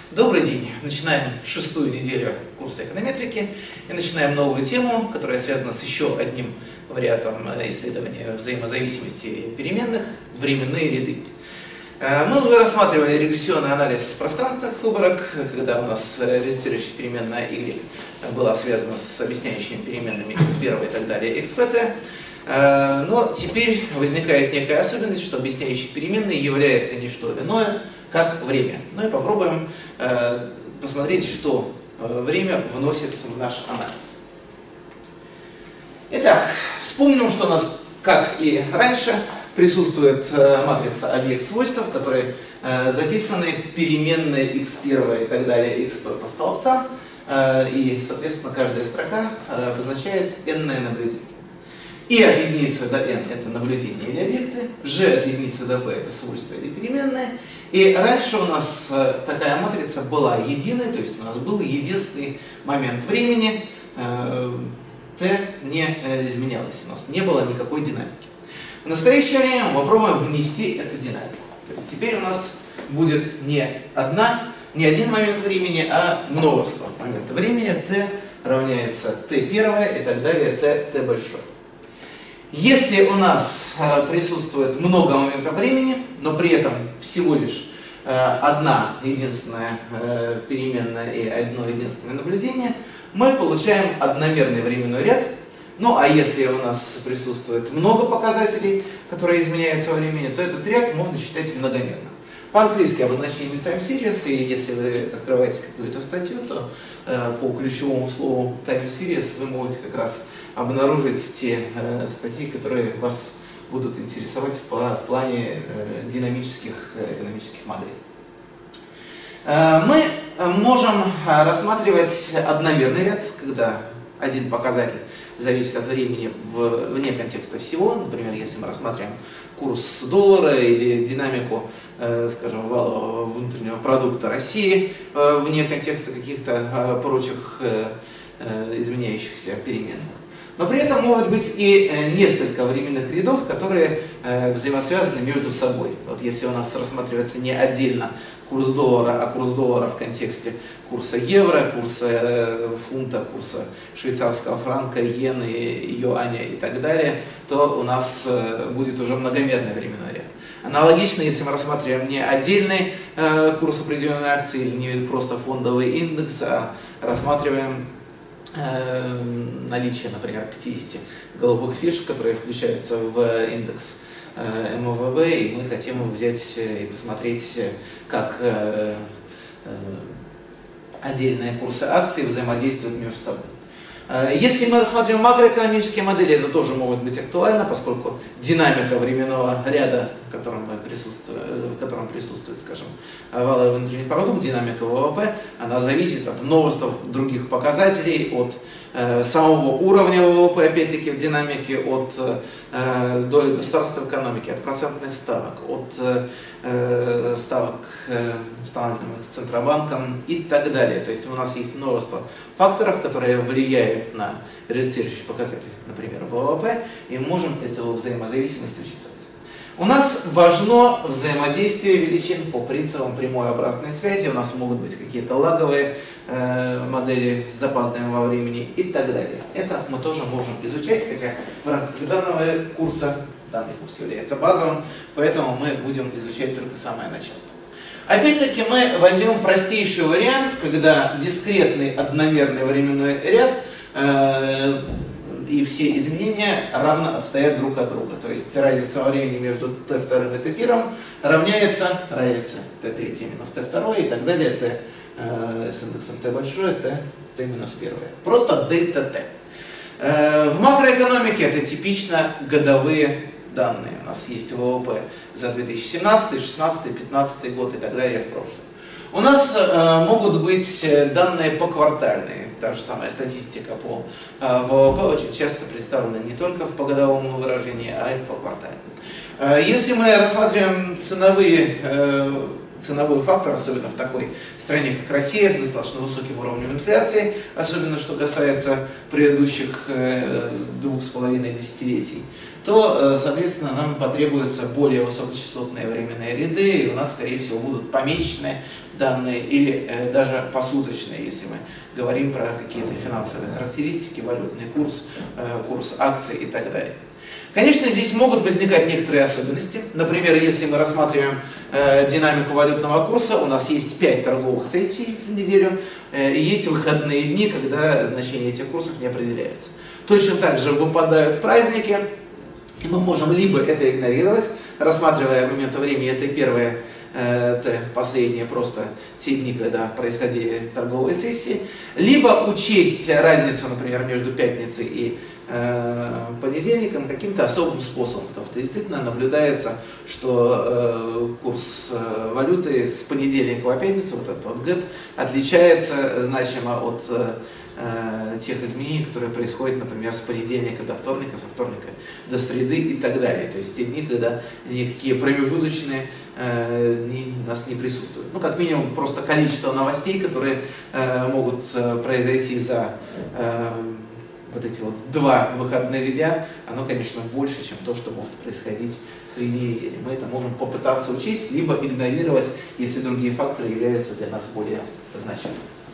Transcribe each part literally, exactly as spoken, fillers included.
Добрый день! Начинаем шестую неделю курса эконометрики и начинаем новую тему, которая связана с еще одним вариантом исследования взаимозависимости переменных – временные ряды. Мы уже рассматривали регрессионный анализ пространственных выборок, когда у нас результирующая переменная y была связана с объясняющими переменными x один и так далее, xpt. Но теперь возникает некая особенность, что объясняющей переменной является не что иное, как время. Ну и попробуем э, посмотреть, что э, время вносит в наш анализ. Итак, вспомним, что у нас, как и раньше, присутствует э, матрица объект свойств, в которой э, записаны переменные x один и так далее, xp по столбцам, э, и, соответственно, каждая строка э, обозначает n-ное наблюдение. И от единицы до n это наблюдение или объекты, g от единицы до p это свойства или переменные. И раньше у нас такая матрица была единой, то есть у нас был единственный момент времени, t не изменялось, у нас не было никакой динамики. В настоящее время мы попробуем внести эту динамику. То есть теперь у нас будет не одна, не один момент времени, а множество моментов времени, t равняется t первое и так далее, t, t большое. Если у нас э, присутствует много моментов времени, но при этом всего лишь э, одна единственная э, переменная и одно единственное наблюдение, мы получаем одномерный временной ряд. Ну а если у нас присутствует много показателей, которые изменяются во времени, то этот ряд можно считать многомерным. По-английски обозначение time series, и если вы открываете какую-то статью, то э, по ключевому слову time series вы можете как раз обнаружить те э, статьи, которые вас будут интересовать в, в плане э, динамических э, экономических моделей. Э, мы можем рассматривать одномерный ряд, когда один показатель зависит от времени в, вне контекста всего. Например, если мы рассматриваем курс доллара или динамику, э, скажем, валового внутреннего продукта России э, вне контекста каких-то э, прочих э, э, изменяющихся переменных. Но при этом может быть и э, несколько временных рядов, которые э, взаимосвязаны между собой. Вот если у нас рассматривается не отдельно курс доллара, а курс доллара в контексте курса евро, курса э, фунта, курса швейцарского франка, иены, юаня и так далее, то у нас э, будет уже многомерный временной ряд. Аналогично, если мы рассматриваем не отдельный э, курс определенной акции или не просто фондовый индекс, а рассматриваем э, наличие, например, пятидесяти голубых фишек, которые включаются в индекс эм вэ бэ, и мы хотим взять и посмотреть, как э, э, отдельные курсы акций взаимодействуют между собой. Если мы рассматриваем макроэкономические модели, это тоже может быть актуально, поскольку динамика временного ряда, в котором, мы присутствуем, в котором присутствует, скажем, валовый внутренний продукт, динамика вэ вэ пэ, она зависит от множества других показателей, от э, самого уровня вэ вэ пэ, опять-таки, в динамике, от э, доли государства в экономике, от процентных ставок, от э, ставок, э, устанавливаемых Центробанком и так далее. То есть у нас есть множество факторов, которые влияют на результирующие показатели, например, вэ вэ пэ, и мы можем эту взаимозависимость учитывать. У нас важно взаимодействие величин по принципам прямой обратной связи. У нас могут быть какие-то лаговые э, модели с запозданием во времени и так далее. Это мы тоже можем изучать, хотя в рамках данного курса, данный курс является базовым, поэтому мы будем изучать только самое начало. Опять-таки мы возьмем простейший вариант, когда дискретный одномерный временной ряд э, и все изменения равно отстоят друг от друга. То есть разница во времени между тэ два и тэ один равняется, равняется тэ три минус тэ два и так далее, t э, с индексом t большое, t, t минус один. Просто дельта t. Э, в макроэкономике это типично годовые данные. У нас есть вэ вэ пэ за две тысячи семнадцатый, две тысячи шестнадцатый, две тысячи пятнадцатый год и так далее в прошлом. У нас э, могут быть данные поквартальные. Та же самая статистика по э, вэ вэ пэ очень часто представлена не только в погодовом выражении, а и в поквартальном. Э, если мы рассматриваем ценовые, э, ценовой фактор, особенно в такой стране, как Россия, с достаточно высоким уровнем инфляции, особенно что касается предыдущих э, двух с половиной десятилетий, то, соответственно, нам потребуются более высокочастотные временные ряды, и у нас, скорее всего, будут помесячные данные или э, даже посуточные, если мы говорим про какие-то финансовые характеристики, валютный курс, э, курс акций и так далее. Конечно, здесь могут возникать некоторые особенности. Например, если мы рассматриваем э, динамику валютного курса, у нас есть пять торговых сессий в неделю, э, и есть выходные дни, когда значение этих курсов не определяется. Точно так же выпадают праздники, и мы можем либо это игнорировать, рассматривая моменты времени, это первое, э, это последние просто те дни, когда происходили торговые сессии, либо учесть разницу, например, между пятницей и понедельником каким-то особым способом, потому что действительно наблюдается, что э, курс э, валюты с понедельника по пятницу, вот этот вот гэп, отличается значимо от э, тех изменений, которые происходят, например, с понедельника до вторника, со вторника до среды и так далее. То есть те дни, когда никакие промежуточные э, дни у нас не присутствуют. Ну, как минимум, просто количество новостей, которые э, могут э, произойти за э, вот эти вот два выходных дня, оно, конечно, больше, чем то, что может происходить среди недели. Мы это можем попытаться учесть, либо игнорировать, если другие факторы являются для нас более значимыми.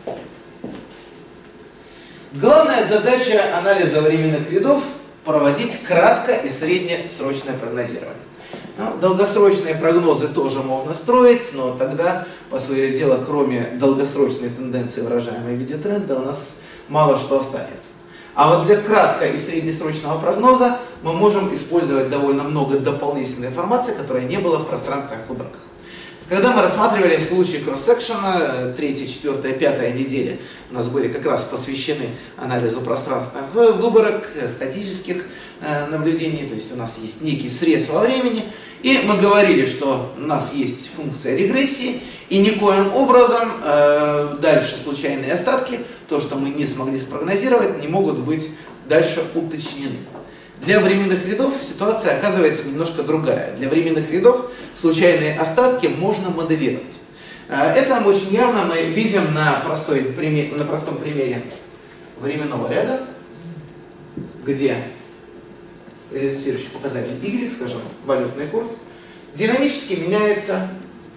Главная задача анализа временных рядов – проводить кратко- и среднесрочное прогнозирование. Ну, долгосрочные прогнозы тоже можно строить, но тогда, по сути дела, кроме долгосрочной тенденции, выражаемой в виде тренда, у нас мало что останется. А вот для кратко- и среднесрочного прогноза мы можем использовать довольно много дополнительной информации, которая не была в пространственных выборках. Когда мы рассматривали случай кросс-секшена, третья, четвертая, пятая недели у нас были как раз посвящены анализу пространственных выборок, статических наблюдений, то есть у нас есть некий срез во времени, и мы говорили, что у нас есть функция регрессии, и никоим образом э, дальше случайные остатки, то, что мы не смогли спрогнозировать, не могут быть дальше уточнены. Для временных рядов ситуация оказывается немножко другая. Для временных рядов случайные остатки можно моделировать. Это очень явно мы видим на, простой, на простом примере временного ряда, где результирующий показатель Y, скажем, валютный курс, динамически меняется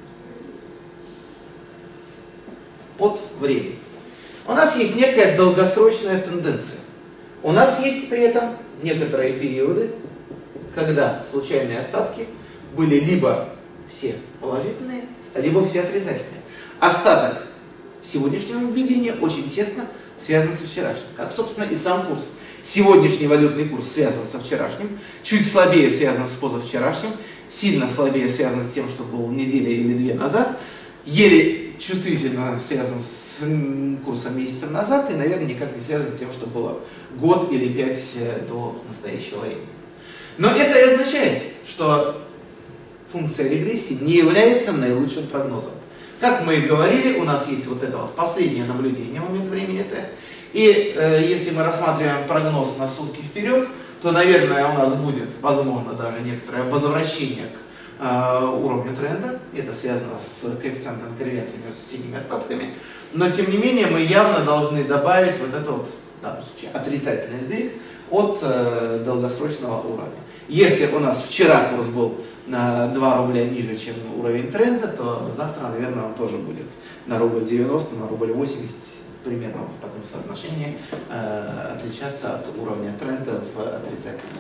под время. У нас есть некая долгосрочная тенденция. У нас есть при этом некоторые периоды, когда случайные остатки были либо все положительные, либо все отрицательные. Остаток сегодняшнего наблюдения очень тесно связан со вчерашним, как, собственно, и сам курс. Сегодняшний валютный курс связан со вчерашним, чуть слабее связан с позавчерашним, сильно слабее связан с тем, что было неделя или две назад, еле чувствительно связан с курсом месяцев назад и, наверное, никак не связан с тем, что было год или пять до настоящего времени. Но это и означает, что функция регрессии не является наилучшим прогнозом. Как мы и говорили, у нас есть вот это вот последнее наблюдение в момент времени Т. И э, если мы рассматриваем прогноз на сутки вперед, то, наверное, у нас будет, возможно, даже некоторое возвращение к э, уровню тренда. Это связано с коэффициентом корреляции между соседними остатками. Но, тем не менее, мы явно должны добавить вот этот вот, в данном случае, отрицательный сдвиг от э, долгосрочного уровня. Если у нас вчера курс был на два рубля ниже, чем уровень тренда, то завтра, наверное, он тоже будет на рубль девяносто, на рубль восемьдесят, примерно в таком соотношении, э, отличаться от уровня тренда в отрицательную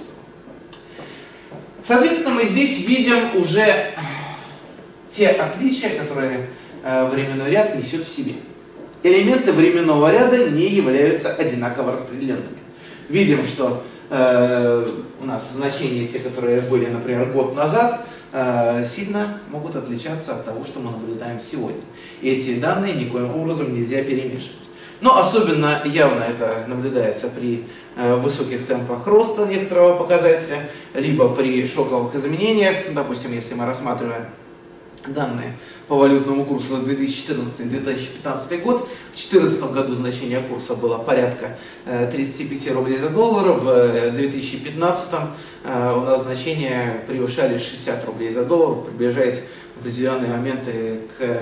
сторону. Соответственно, мы здесь видим уже те отличия, которые э, временной ряд несет в себе. Элементы временного ряда не являются одинаково распределенными. Видим, что э, у нас значения, те, которые были, например, год назад, э, сильно могут отличаться от того, что мы наблюдаем сегодня. И эти данные никоим образом нельзя перемешивать. Но особенно явно это наблюдается при э, высоких темпах роста некоторого показателя, либо при шоковых изменениях. Допустим, если мы рассматриваем данные по валютному курсу за две тысячи четырнадцатый — две тысячи пятнадцатый год. В две тысячи четырнадцатом году значение курса было порядка тридцати пяти рублей за доллар, в две тысячи пятнадцатом у нас значения превышали шестьдесят рублей за доллар, приближаясь в определенные моменты к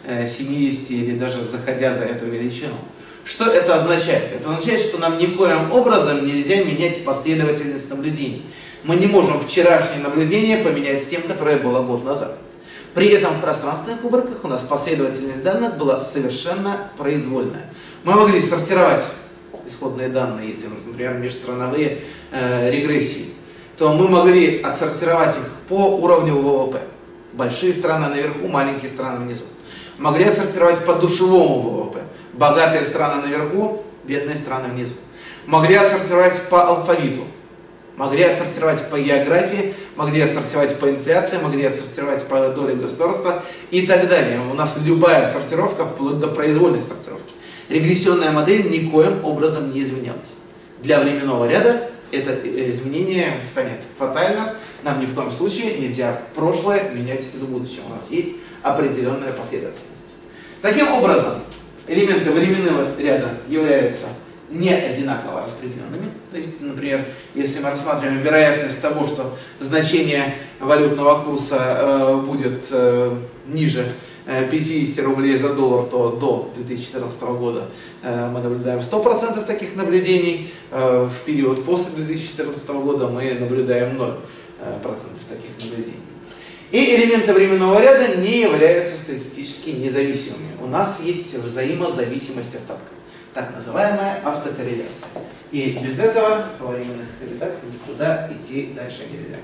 семидесяти или даже заходя за эту величину. Что это означает? Это означает, что нам никоим образом нельзя менять последовательность наблюдений. Мы не можем вчерашнее наблюдение поменять с тем, которое было год назад. При этом в пространственных выборках у нас последовательность данных была совершенно произвольная. Мы могли сортировать исходные данные, если у нас, например, межстрановые э, регрессии, то мы могли отсортировать их по уровню ВВП. Большие страны наверху, маленькие страны внизу. Могли отсортировать по душевому ВВП. Богатые страны наверху, бедные страны внизу. Могли отсортировать по алфавиту. Могли отсортировать по географии, могли отсортировать по инфляции, могли отсортировать по доле государства и так далее. У нас любая сортировка, вплоть до произвольной сортировки. Регрессионная модель никоим образом не изменялась. Для временного ряда это изменение станет фатальным. Нам ни в коем случае нельзя прошлое менять с будущим. У нас есть определенная последовательность. Таким образом, элементы временного ряда являются не одинаково распределенными. То есть, например, если мы рассматриваем вероятность того, что значение валютного курса э, будет э, ниже э, пятидесяти рублей за доллар, то до две тысячи четырнадцатого года э, мы наблюдаем сто процентов таких наблюдений. Э, в период после две тысячи четырнадцатого года мы наблюдаем ноль процентов таких наблюдений. И элементы временного ряда не являются статистически независимыми. У нас есть взаимозависимость остатков. Так называемая автокорреляция. И без этого в временных рядах никуда идти дальше нельзя.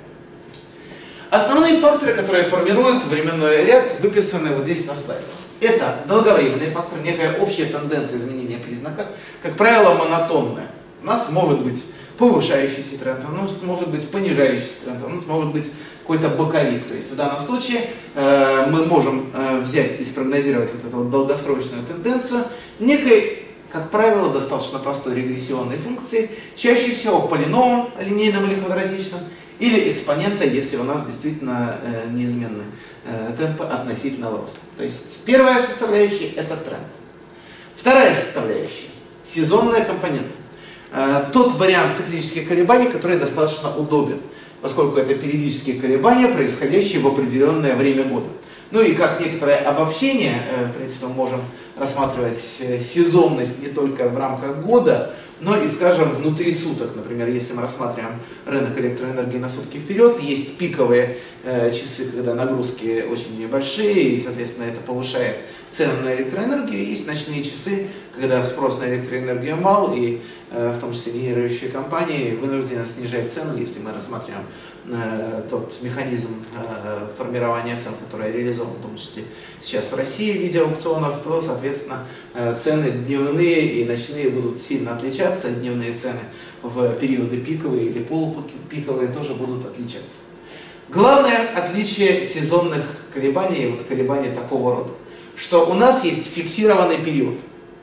Основные факторы, которые формируют временной ряд, выписаны вот здесь на слайде. Это долговременный фактор, некая общая тенденция изменения признака, как правило, монотонная. У нас может быть повышающийся тренд, у нас может быть понижающийся тренд, у нас может быть какой-то боковик. То есть в данном случае э, мы можем э, взять и спрогнозировать вот эту вот долгосрочную тенденцию некой, как правило, достаточно простой регрессионной функции, чаще всего полиномом линейным или квадратичным, или экспонента, если у нас действительно э, неизменны э, темпы относительного роста. То есть первая составляющая – это тренд. Вторая составляющая – сезонная компонента. Э, тот вариант циклических колебаний, который достаточно удобен, поскольку это периодические колебания, происходящие в определенное время года. Ну и как некоторое обобщение, в принципе, мы можем рассматривать сезонность не только в рамках года, но и, скажем, внутри суток. Например, если мы рассматриваем рынок электроэнергии на сутки вперед, есть пиковые э, часы, когда нагрузки очень небольшие, и, соответственно, это повышает цену на электроэнергию. Есть ночные часы, когда спрос на электроэнергию мал, и э, в том числе генерирующие компании вынуждены снижать цену, если мы рассматриваем э, тот механизм э, формирования цен, который реализован, в том числе сейчас в России в виде аукционов, то, соответственно, э, цены дневные и ночные будут сильно отличаться. Дневные цены в периоды пиковые или полупиковые тоже будут отличаться. Главное отличие сезонных колебаний, вот колебаний такого рода, что у нас есть фиксированный период,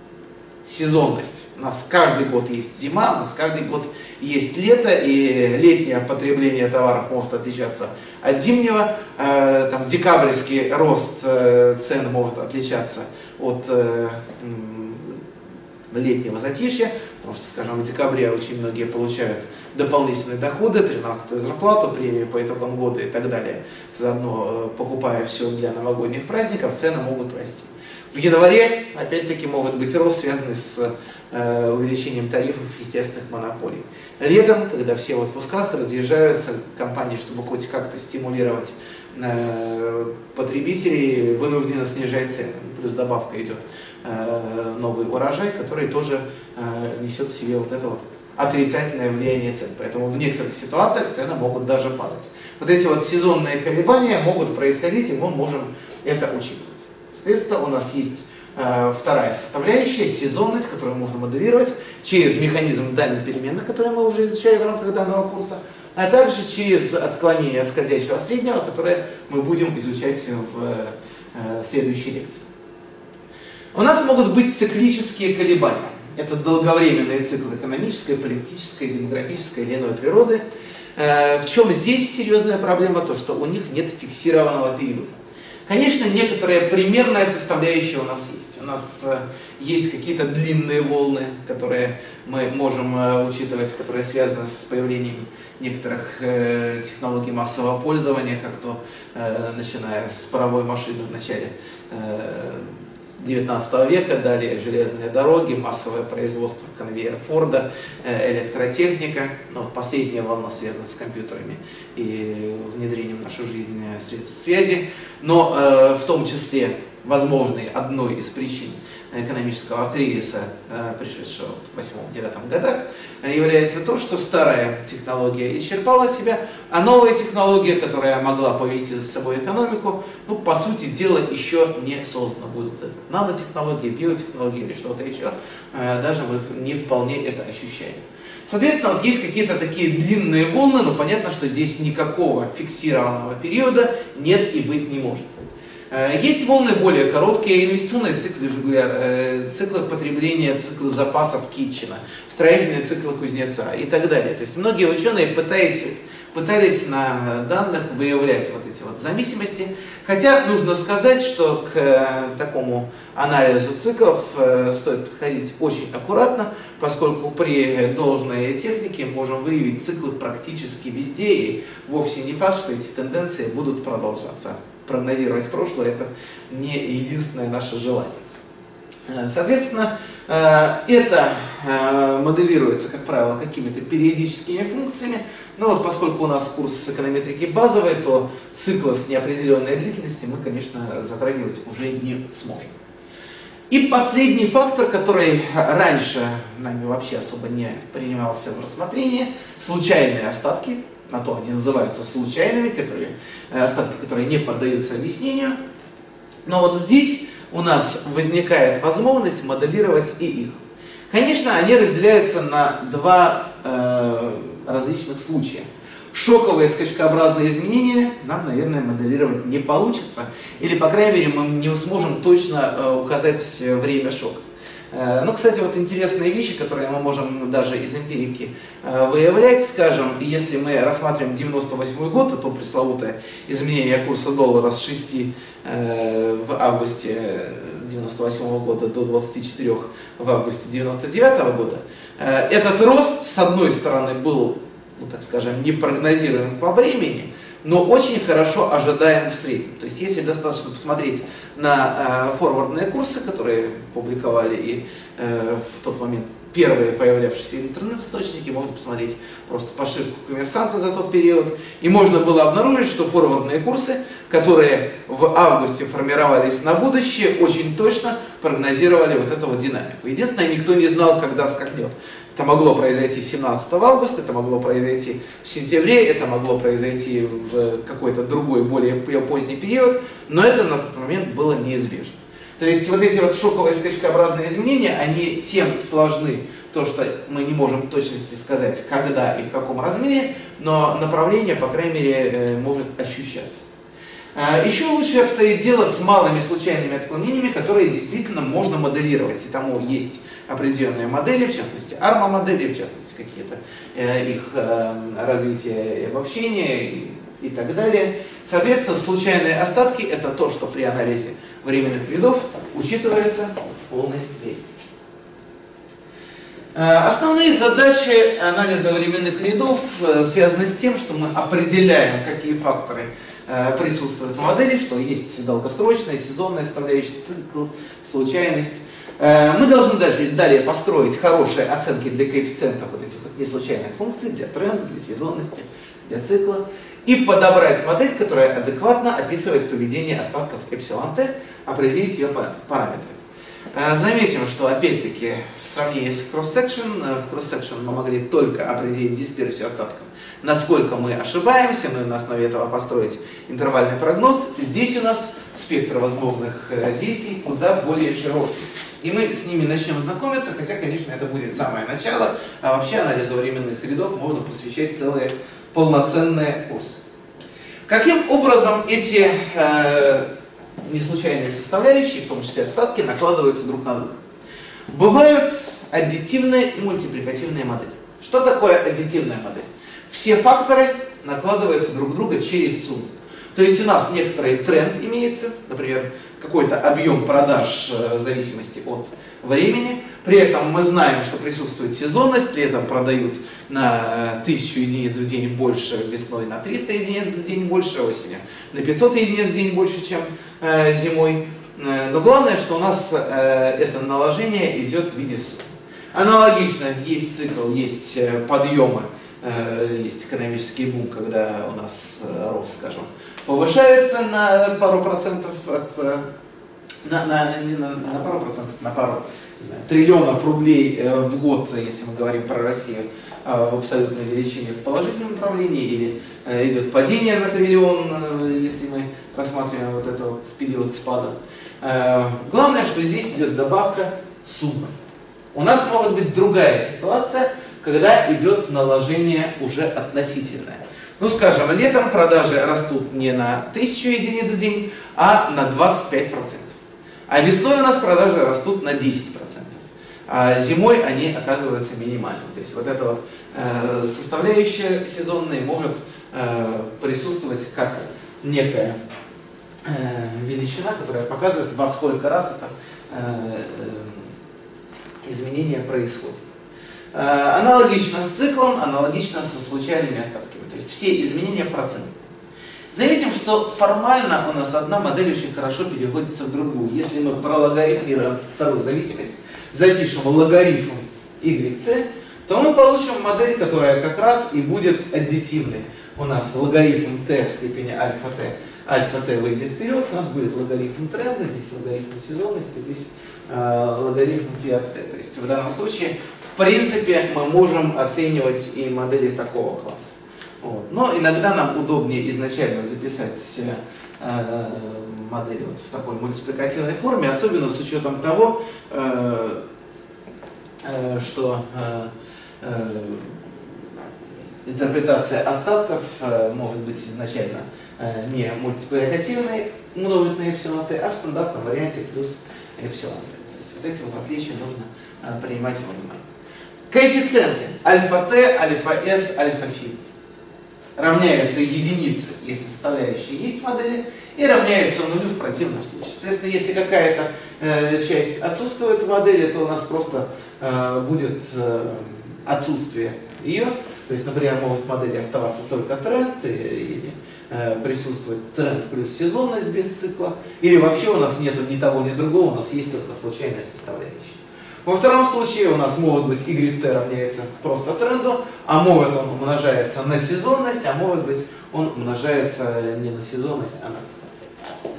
сезонность. У нас каждый год есть зима, у нас каждый год есть лето, и летнее потребление товаров может отличаться от зимнего. Э, там, декабрьский рост э, цен может отличаться от э, летнего затишья, потому что, скажем, в декабре очень многие получают дополнительные доходы, тринадцатую зарплату, премию по итогам года и так далее. Заодно, покупая все для новогодних праздников, цены могут расти. В январе, опять-таки, может быть рост, связанный с э, увеличением тарифов естественных монополий. Летом, когда все в отпусках, разъезжаются компании, чтобы хоть как-то стимулировать э, потребителей, вынуждены снижать цены. Плюс добавка идет э, новый урожай, который тоже э, несет в себе вот это вот отрицательное влияние цен. Поэтому в некоторых ситуациях цены могут даже падать. Вот эти вот сезонные колебания могут происходить, и мы можем это учитывать. Соответственно, у нас есть э, вторая составляющая, сезонность, которую можно моделировать через механизм дальних переменных, который мы уже изучали в рамках данного курса, а также через отклонение от скользящего среднего, которое мы будем изучать в э, следующей лекции. У нас могут быть циклические колебания. Это долговременные циклы экономической, политической, демографической или иной природы. Э, в чем здесь серьезная проблема? То, что у них нет фиксированного периода. Конечно, некоторая примерная составляющая у нас есть. У нас э, есть какие-то длинные волны, которые мы можем э, учитывать, которые связаны с появлением некоторых э, технологий массового пользования, как то, э, начиная с паровой машины в начале э, девятнадцатого века, далее железные дороги, массовое производство конвейера Форда, э, электротехника. Но последняя волна связана с компьютерами и внедрением в нашу жизнь средств связи. Но э, в том числе возможной одной из причин экономического кризиса, пришедшего в восьмом-девятом годах, является то, что старая технология исчерпала себя, а новая технология, которая могла повести за собой экономику, ну, по сути дела, еще не создана. Будут это нанотехнологии, биотехнологии или что-то еще, даже мы не вполне это ощущаем. Соответственно, вот есть какие-то такие длинные волны, но понятно, что здесь никакого фиксированного периода нет и быть не может. Есть волны более короткие, инвестиционные циклы Жуглера, циклы потребления, циклы запасов Китчена, строительные циклы Кузнеца и так далее. То есть многие ученые пытались, пытались на данных выявлять вот эти вот зависимости. Хотя нужно сказать, что к такому анализу циклов стоит подходить очень аккуратно, поскольку при должной технике можем выявить циклы практически везде, и вовсе не факт, что эти тенденции будут продолжаться. Прогнозировать прошлое — это не единственное наше желание. Соответственно, это моделируется, как правило, какими-то периодическими функциями. Но вот поскольку у нас курс эконометрики базовый, то циклы с неопределенной длительностью мы, конечно, затрагивать уже не сможем. И последний фактор, который раньше нами вообще особо не принимался в рассмотрение — случайные остатки. На то они называются случайными, которые, остатки, которые не поддаются объяснению. Но вот здесь у нас возникает возможность моделировать и их. Конечно, они разделяются на два э, различных случая. Шоковые скачкообразные изменения нам, наверное, моделировать не получится. Или, по крайней мере, мы не сможем точно э, указать время шока. Ну, кстати, вот интересные вещи, которые мы можем даже из эмпирики э, выявлять, скажем, если мы рассматриваем девяносто восьмой год, то пресловутое изменение курса доллара с шести э, в августе девяносто восьмого года до двадцати четырёх в августе девяносто девятого года, э, этот рост, с одной стороны, был, ну, так скажем, непрогнозируем по времени, но очень хорошо ожидаем в среднем. То есть, если достаточно посмотреть на э, форвардные курсы, которые публиковали и э, в тот момент первые появлявшиеся интернет-источники, можно посмотреть просто пошивку коммерсанта за тот период, и можно было обнаружить, что форвардные курсы, которые в августе формировались на будущее, очень точно прогнозировали вот эту вот динамику. Единственное, никто не знал, когда скакнет. Это могло произойти семнадцатого августа, это могло произойти в сентябре, это могло произойти в какой-то другой, более поздний период, но это на тот момент было неизбежно. То есть вот эти вот шоковые скачкообразные изменения, они тем сложны, то, что мы не можем в точности сказать, когда и в каком размере, но направление, по крайней мере, может ощущаться. Еще лучше обстоит дело с малыми случайными отклонениями, которые действительно можно моделировать. И тому есть определенные модели, в частности арма-модели, в частности какие-то э, их э, развитие и обобщение и, и так далее. Соответственно, случайные остатки — это то, что при анализе временных рядов учитывается в полной мере. Основные задачи анализа временных рядов связаны с тем, что мы определяем, какие факторы присутствуют в модели, что есть долгосрочная, сезонная составляющая, цикл, случайность. Мы должны даже далее построить хорошие оценки для коэффициентов вот этих вот неслучайных функций, для тренда, для сезонности, для цикла, и подобрать модель, которая адекватно описывает поведение остатков эпсилон t, определить ее параметры. Заметим, что опять-таки в сравнении с cross-section, в cross-section мы могли только определить дисперсию остатков, насколько мы ошибаемся, мы на основе этого построить интервальный прогноз. Здесь у нас спектр возможных действий куда более широкий. И мы с ними начнем знакомиться, хотя, конечно, это будет самое начало, а вообще анализу временных рядов можно посвящать целые полноценные курсы. Каким образом эти э, неслучайные составляющие, в том числе остатки, накладываются друг на друга? Бывают аддитивные и мультипликативные модели. Что такое аддитивная модель? Все факторы накладываются друг на друга через сумму. То есть у нас некоторый тренд имеется, например, какой-то объем продаж в зависимости от времени. При этом мы знаем, что присутствует сезонность, летом продают на тысячу единиц в день больше, весной на триста единиц в день больше, осенью на пятьсот единиц в день больше, чем э, зимой. Но главное, что у нас э, это наложение идет в виде суммы. Аналогично есть цикл, есть подъемы, э, есть экономический бум, когда у нас э, рост, скажем, повышается на пару процентов от, на, на, не на, на пару процентов, на пару не знаю, триллионов рублей в год, если мы говорим про Россию, в абсолютной величине в положительном направлении, или идет падение на триллион, если мы рассматриваем вот этот вот период спада. Главное, что здесь идет добавка суммы. У нас может быть другая ситуация, когда идет наложение уже относительное. Ну, скажем, летом продажи растут не на тысячу единиц в день, а на двадцать пять процентов. А весной у нас продажи растут на десять процентов. А зимой они оказываются минимальными. То есть вот эта вот э, составляющая сезонная может э, присутствовать как некая э, величина, которая показывает, во сколько раз это э, э, изменение происходит. Э, аналогично с циклом, аналогично со случайными остатками. То есть все изменения процентные. Заметим, что формально у нас одна модель очень хорошо переводится в другую. Если мы прологарифмируем вторую зависимость, запишем логарифм y(t), то мы получим модель, которая как раз и будет аддитивной. У нас логарифм t в степени альфа t, альфа t выйдет вперед, у нас будет логарифм тренда, здесь логарифм сезонности, здесь э, логарифм фи от t. То есть в данном случае, в принципе, мы можем оценивать и модели такого класса. Вот. Но иногда нам удобнее изначально записать э, модели вот в такой мультипликативной форме, особенно с учетом того, э, э, что э, э, интерпретация остатков э, может быть изначально э, не мультипликативной, умножить на эпсилон t, а в стандартном варианте плюс эпсилон t. То есть вот эти вот отличия нужно э, принимать во внимание. Коэффициенты альфа t, альфа s, альфа фи равняются единице, если составляющие есть в модели, и равняются нулю в противном случае. Соответственно, если какая-то э, часть отсутствует в модели, то у нас просто э, будет э, отсутствие ее. То есть, например, может в модели оставаться только тренд, или э, присутствует тренд плюс сезонность без цикла, или вообще у нас нет ни того, ни другого, у нас есть только случайная составляющая. Во втором случае у нас может быть y(t) равняется просто тренду, а может он умножается на сезонность, а может быть он умножается не на сезонность, а на цикл.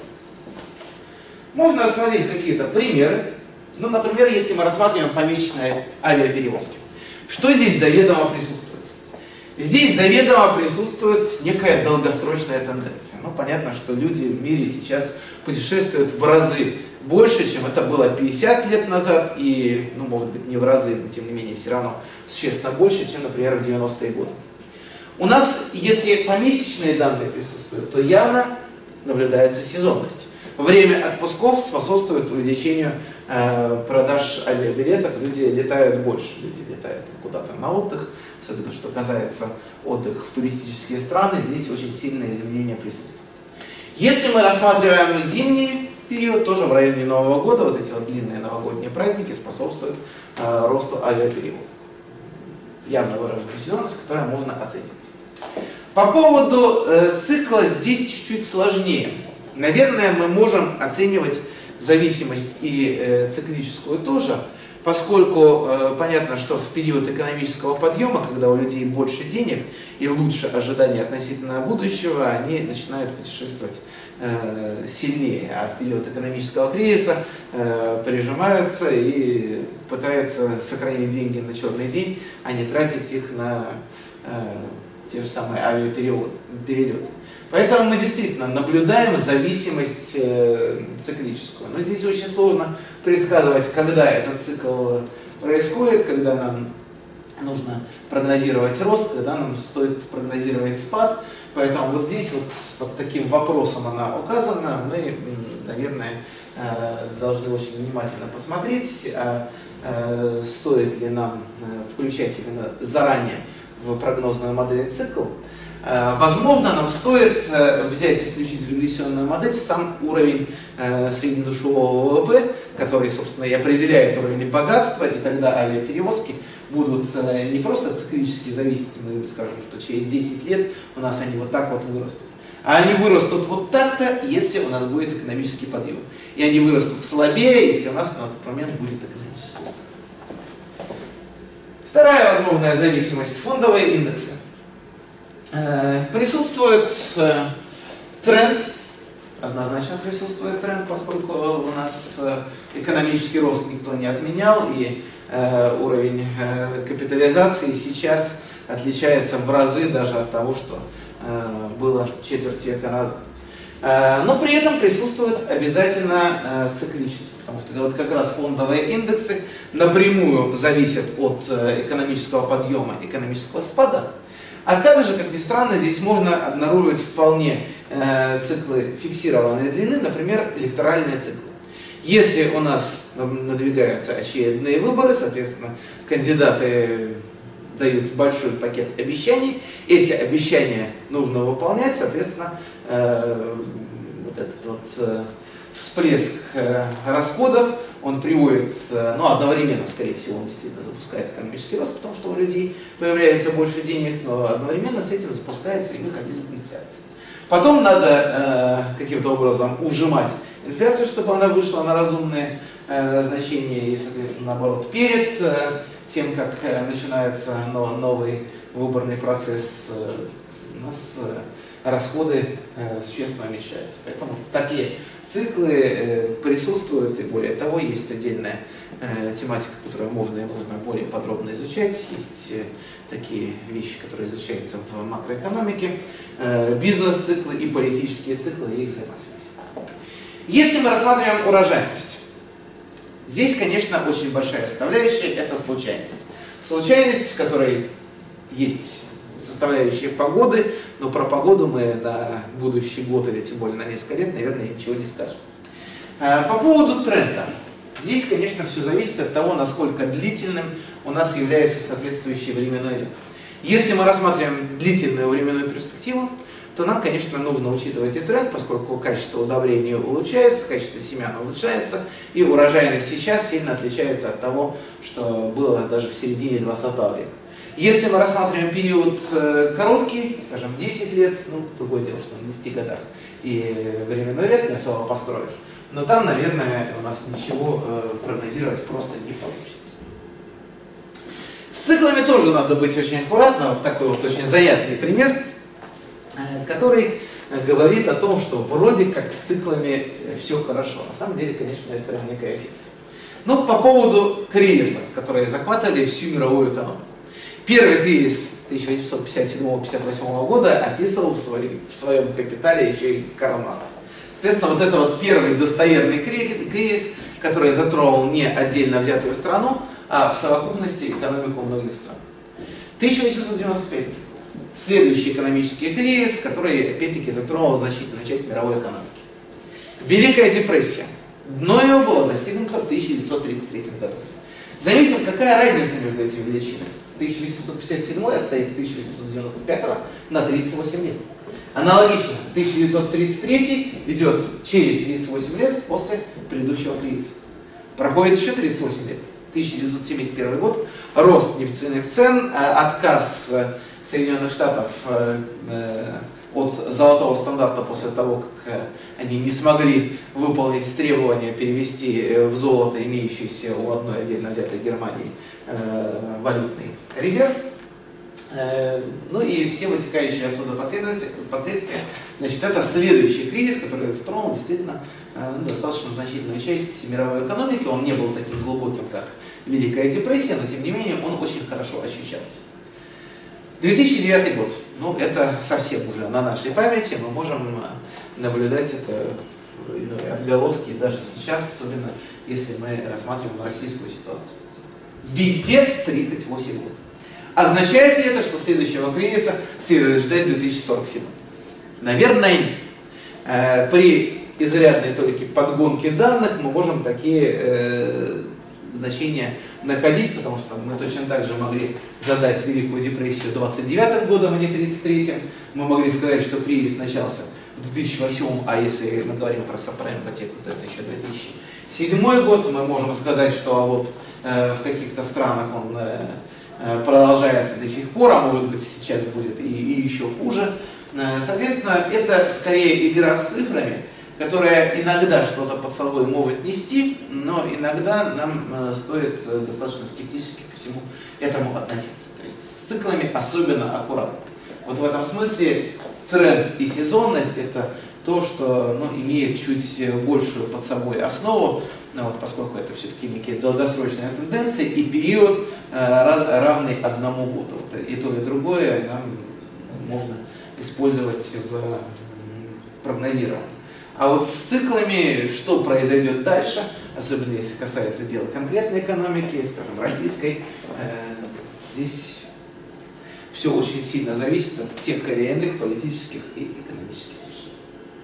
Можно рассмотреть какие-то примеры. Ну, например, если мы рассматриваем помесячные авиаперевозки. Что здесь заведомо присутствует? Здесь заведомо присутствует некая долгосрочная тенденция. Ну, понятно, что люди в мире сейчас путешествуют в разы больше, чем это было пятьдесят лет назад, и, ну, может быть, не в разы, но тем не менее, все равно существенно больше, чем, например, в девяностые годы. У нас, если помесячные данные присутствуют, то явно наблюдается сезонность. Время отпусков способствует увеличению э, продаж авиабилетов, люди летают больше, люди летают куда-то на отдых, особенно что касается отдыха в туристические страны, здесь очень сильные изменения присутствуют. Если мы рассматриваем зимний период, тоже в районе Нового года, вот эти вот длинные новогодние праздники способствуют э, росту авиаперевозок. Явно выраженная сезонность, которую можно оценивать. По поводу э, цикла здесь чуть-чуть сложнее. Наверное, мы можем оценивать зависимость и э, циклическую тоже, поскольку э, понятно, что в период экономического подъема, когда у людей больше денег и лучше ожидания относительно будущего, они начинают путешествовать э, сильнее, а в период экономического кризиса э, прижимаются и пытаются сохранить деньги на черный день, а не тратить их на э, те же самые авиаперелеты. Поэтому мы действительно наблюдаем зависимость э, циклическую. Но здесь очень сложно предсказывать, когда этот цикл происходит, когда нам нужно прогнозировать рост, когда нам стоит прогнозировать спад. Поэтому вот здесь вот под таким вопросом она указана. Мы, наверное, э, должны очень внимательно посмотреть, а, э, стоит ли нам э, включать именно заранее в прогнозную модель цикл. Возможно, нам стоит взять и включить в регрессионную модель сам уровень среднедушевого ВВП, который, собственно, и определяет уровень богатства, и тогда авиаперевозки будут не просто циклически зависеть, мы скажем, что через десять лет у нас они вот так вот вырастут, а они вырастут вот так-то, если у нас будет экономический подъем. И они вырастут слабее, если у нас на тот момент будет экономический подъем. Вторая возможная зависимость – фондовые индексы. Присутствует тренд, однозначно присутствует тренд, поскольку у нас экономический рост никто не отменял, и уровень капитализации сейчас отличается в разы даже от того, что было четверть века назад. Но при этом присутствует обязательно цикличность, потому что вот как раз фондовые индексы напрямую зависят от экономического подъема, экономического спада. А также, как ни странно, здесь можно обнаружить вполне э, циклы фиксированной длины, например, электоральные циклы. Если у нас надвигаются очередные выборы, соответственно, кандидаты дают большой пакет обещаний, эти обещания нужно выполнять, соответственно, э, вот этот вот э, всплеск э, расходов, он приводит, ну, одновременно, скорее всего, он действительно запускает экономический рост, потому что у людей появляется больше денег, но одновременно с этим запускается и механизм инфляции. Потом надо э, каким-то образом ужимать инфляцию, чтобы она вышла на разумные э, значения, и, соответственно, наоборот, перед э, тем, как э, начинается но, новый выборный процесс, э, у нас э, расходы э, существенно уменьшаются. Поэтому такие циклы э, присутствуют, и более того, есть отдельная э, тематика, которую можно и нужно более подробно изучать. Есть э, такие вещи, которые изучаются в макроэкономике, э, бизнес-циклы и политические циклы и их взаимосвязь. Если мы рассматриваем урожайность, здесь, конечно, очень большая составляющая – это случайность. Случайность, в которой есть составляющие погоды, но про погоду мы на будущий год или тем более на несколько лет, наверное, ничего не скажем. По поводу тренда. Здесь, конечно, все зависит от того, насколько длительным у нас является соответствующий временной ряд. Если мы рассматриваем длительную временную перспективу, то нам, конечно, нужно учитывать и тренд, поскольку качество удобрения улучшается, качество семян улучшается, и урожайность сейчас сильно отличается от того, что было даже в середине двадцатого века. Если мы рассматриваем период э, короткий, скажем, десять лет, ну, другое дело, что в десяти годах и временной ряд не особо построишь, но там, наверное, у нас ничего э, прогнозировать просто не получится. С циклами тоже надо быть очень аккуратно. Вот такой вот очень заятный пример, э, который говорит о том, что вроде как с циклами все хорошо. На самом деле, конечно, это некая фикция. Но по поводу кризисов, которые захватывали всю мировую экономику. Первый кризис тысяча восемьсот пятьдесят седьмого — пятьдесят восьмого года описывал в своем, в своем «Капитале» еще и Карл Маркс. Соответственно, вот это вот первый достоверный кризис, кризис, который затронул не отдельно взятую страну, а в совокупности экономику многих стран. тысяча восемьсот девяносто пятый год. Следующий экономический кризис, который, опять-таки, затронул значительную часть мировой экономики. Великая депрессия. Дно его было достигнуто в тысяча девятьсот тридцать третьем году. Заметим, какая разница между этими величинами. тысяча восемьсот пятьдесят седьмой отстоит от тысяча восемьсот девяносто пятого на тридцать восемь лет. Аналогично, тысяча девятьсот тридцать третий идет через тридцать восемь лет после предыдущего кризиса. Проходит еще тридцать восемь лет. тысяча девятьсот семьдесят первый год, рост нефтяных цен, отказ Соединенных Штатов от золотого стандарта после того, как они не смогли выполнить требования перевести в золото имеющийся у одной отдельно взятой Германии валютный резерв. Ну и все вытекающие отсюда последствия. Значит, это следующий кризис, который затронул действительно ну, достаточно значительную часть мировой экономики. Он не был таким глубоким, как Великая депрессия, но тем не менее он очень хорошо ощущался. две тысячи девятый год. Ну, это совсем уже на нашей памяти. Мы можем наблюдать это ну, отголоски даже сейчас, особенно если мы рассматриваем российскую ситуацию. Везде тридцать восемь лет. Означает ли это, что следующего кризиса следует ждать две тысячи сорок седьмой? Наверное, нет. При изрядной толике подгонки данных мы можем такие значения находить, потому что мы точно так же могли задать Великую депрессию двадцать девятым годом, а не тридцать третьим. Мы могли сказать, что кризис начался в две тысячи восьмом, а если мы говорим про сабпрайм-ипотеку, то это еще две тысячи седьмой год. Мы можем сказать, что вот э, в каких-то странах он э, продолжается до сих пор, а может быть сейчас будет и, и еще хуже. Соответственно, это скорее игра с цифрами, которая иногда что-то под собой может нести, но иногда нам стоит достаточно скептически ко всему этому относиться. То есть с циклами особенно аккуратно. Вот в этом смысле тренд и сезонность — это то, что ну, имеет чуть большую под собой основу, ну, вот, поскольку это все-таки некие долгосрочные тенденции и период э, равный одному году. Вот, и то, и другое нам можно использовать в прогнозировании. А вот с циклами, что произойдет дальше, особенно если касается дела конкретной экономики, скажем, российской, э, здесь все очень сильно зависит от тех или иных политических и экономических решений.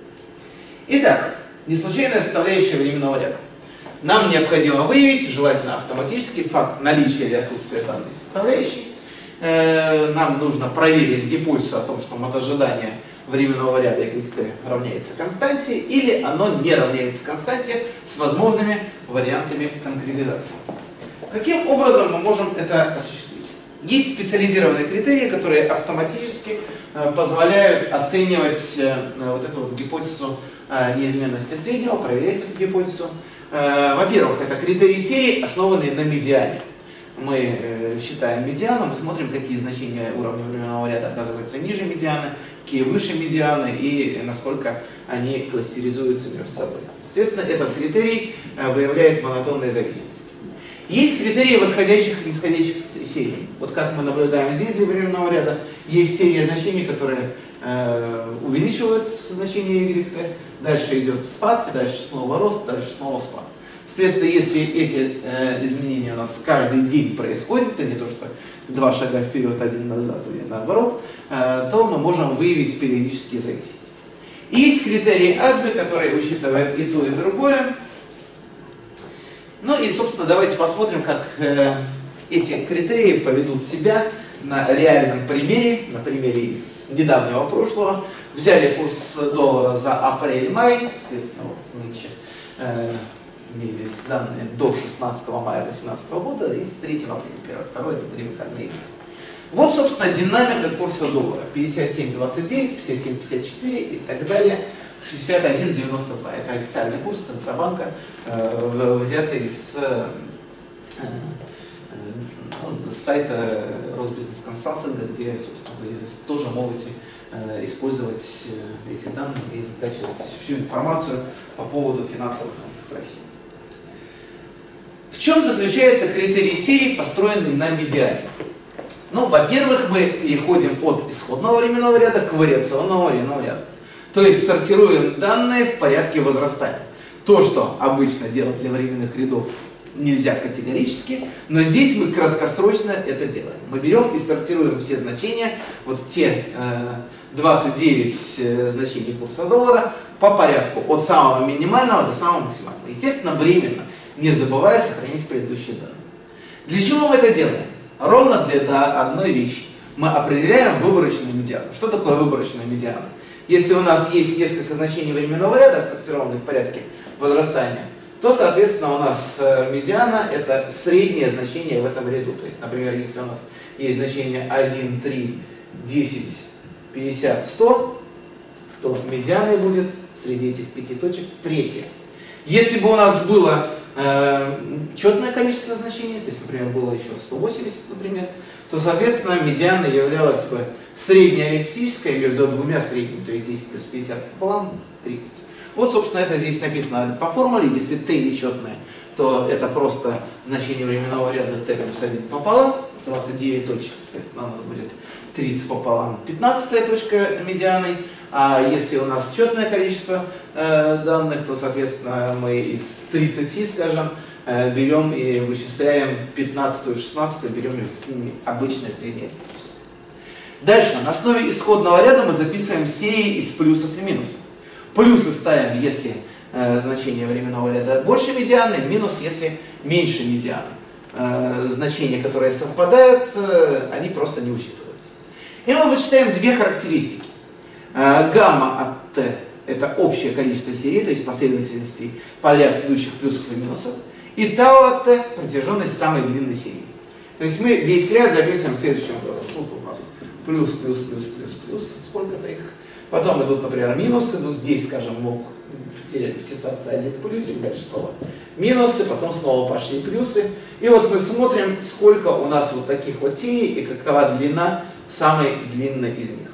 Итак, неслучайная составляющая временного ряда. Нам необходимо выявить, желательно автоматически, факт наличия или отсутствия данной составляющей. Э, нам нужно проверить гипотезу о том, что мотожидание временного ряда y равняется константе, или оно не равняется константе с возможными вариантами конкретизации. Каким образом мы можем это осуществить? Есть специализированные критерии, которые автоматически э, позволяют оценивать э, вот эту вот гипотезу э, неизменности среднего, проверять эту гипотезу. Э, во-первых, это критерии серии, основанные на медиане. Мы э, считаем медиану, мы смотрим, какие значения уровня временного ряда оказываются ниже медианы, какие выше медианы и насколько они кластеризуются между собой. Соответственно, этот критерий э, выявляет монотонные зависимости. Есть критерии восходящих и нисходящих серий. Вот как мы наблюдаем здесь для временного ряда, есть серия значений, которые э, увеличивают значение y, дальше идет спад, дальше снова рост, дальше снова спад. Соответственно, если эти э, изменения у нас каждый день происходят, а не то, что два шага вперед, один назад или наоборот, э, то мы можем выявить периодические зависимости. И есть критерии Агбе, которые учитывают и то, и другое. Ну и, собственно, давайте посмотрим, как э, эти критерии поведут себя на реальном примере, на примере из недавнего прошлого. Взяли курс доллара за апрель-май, соответственно, вот нынче э, имелись данные до шестнадцатого мая две тысячи восемнадцатого года и с третьего апреля, первое, второе, это были выходные. Вот, собственно, динамика курса доллара. пятьдесят семь двадцать девять, пятьдесят семь пятьдесят четыре и так далее. шестьдесят один девяносто два. Это официальный курс Центробанка, э, взятый с, э, э, с сайта Росбизнес-консалтинга, где, собственно, вы тоже можете э, использовать эти данные и выкачивать всю информацию по поводу финансовых рынков в России. В чем заключается критерий серии, построенный на медиане? Ну, во-первых, мы переходим от исходного временного ряда к вариационному временному ряду. То есть сортируем данные в порядке возрастания. То, что обычно делать для временных рядов нельзя категорически, но здесь мы краткосрочно это делаем. Мы берем и сортируем все значения, вот те э, двадцать девять э, значений курса доллара по порядку от самого минимального до самого максимального. Естественно, временно, не забывая сохранить предыдущие данные. Для чего мы это делаем? Ровно для да, одной вещи. Мы определяем выборочную медиану. Что такое выборочная медиана? Если у нас есть несколько значений временного ряда, отсортированных в порядке возрастания, то, соответственно, у нас медиана — это среднее значение в этом ряду. То есть, например, если у нас есть значение один, три, десять, пятьдесят, сто, то медианой будет среди этих пяти точек третье. Если бы у нас было э, четное количество значений, то есть, например, было еще сто восемьдесят, например, то, соответственно, медианой являлась бы средняя арифметическая между двумя средними, то есть десять плюс пятьдесят пополам тридцать. Вот, собственно, это здесь написано по формуле. Если t нечетное, то это просто значение временного ряда t плюс один пополам, двадцать девять точек, соответственно, у нас будет тридцать пополам, пятнадцатая точка медианой. А если у нас четное количество э, данных, то, соответственно, мы из тридцати, скажем, э, берем и вычисляем пятнадцатую, шестнадцатую, берем между ними обычное среднее арифметическое. Дальше, на основе исходного ряда мы записываем серии из плюсов и минусов. Плюсы ставим, если э, значение временного ряда больше медианы, минус, если меньше медианы. Э, значения, которые совпадают, э, они просто не учитываются. И мы вычитаем две характеристики. Э, гамма от t – это общее количество серий, то есть последовательностей подряд идущих плюсов и минусов. И тау от t – протяженность самой длинной серии. То есть мы весь ряд записываем следующим образом. Тут у нас плюс, плюс, плюс, плюс, плюс, сколько-то их. Потом идут, например, минусы. Идут здесь, скажем, мог втесаться один плюсик, дальше снова минусы, потом снова пошли плюсы. И вот мы смотрим, сколько у нас вот таких вот серий и какова длина самой длинной из них.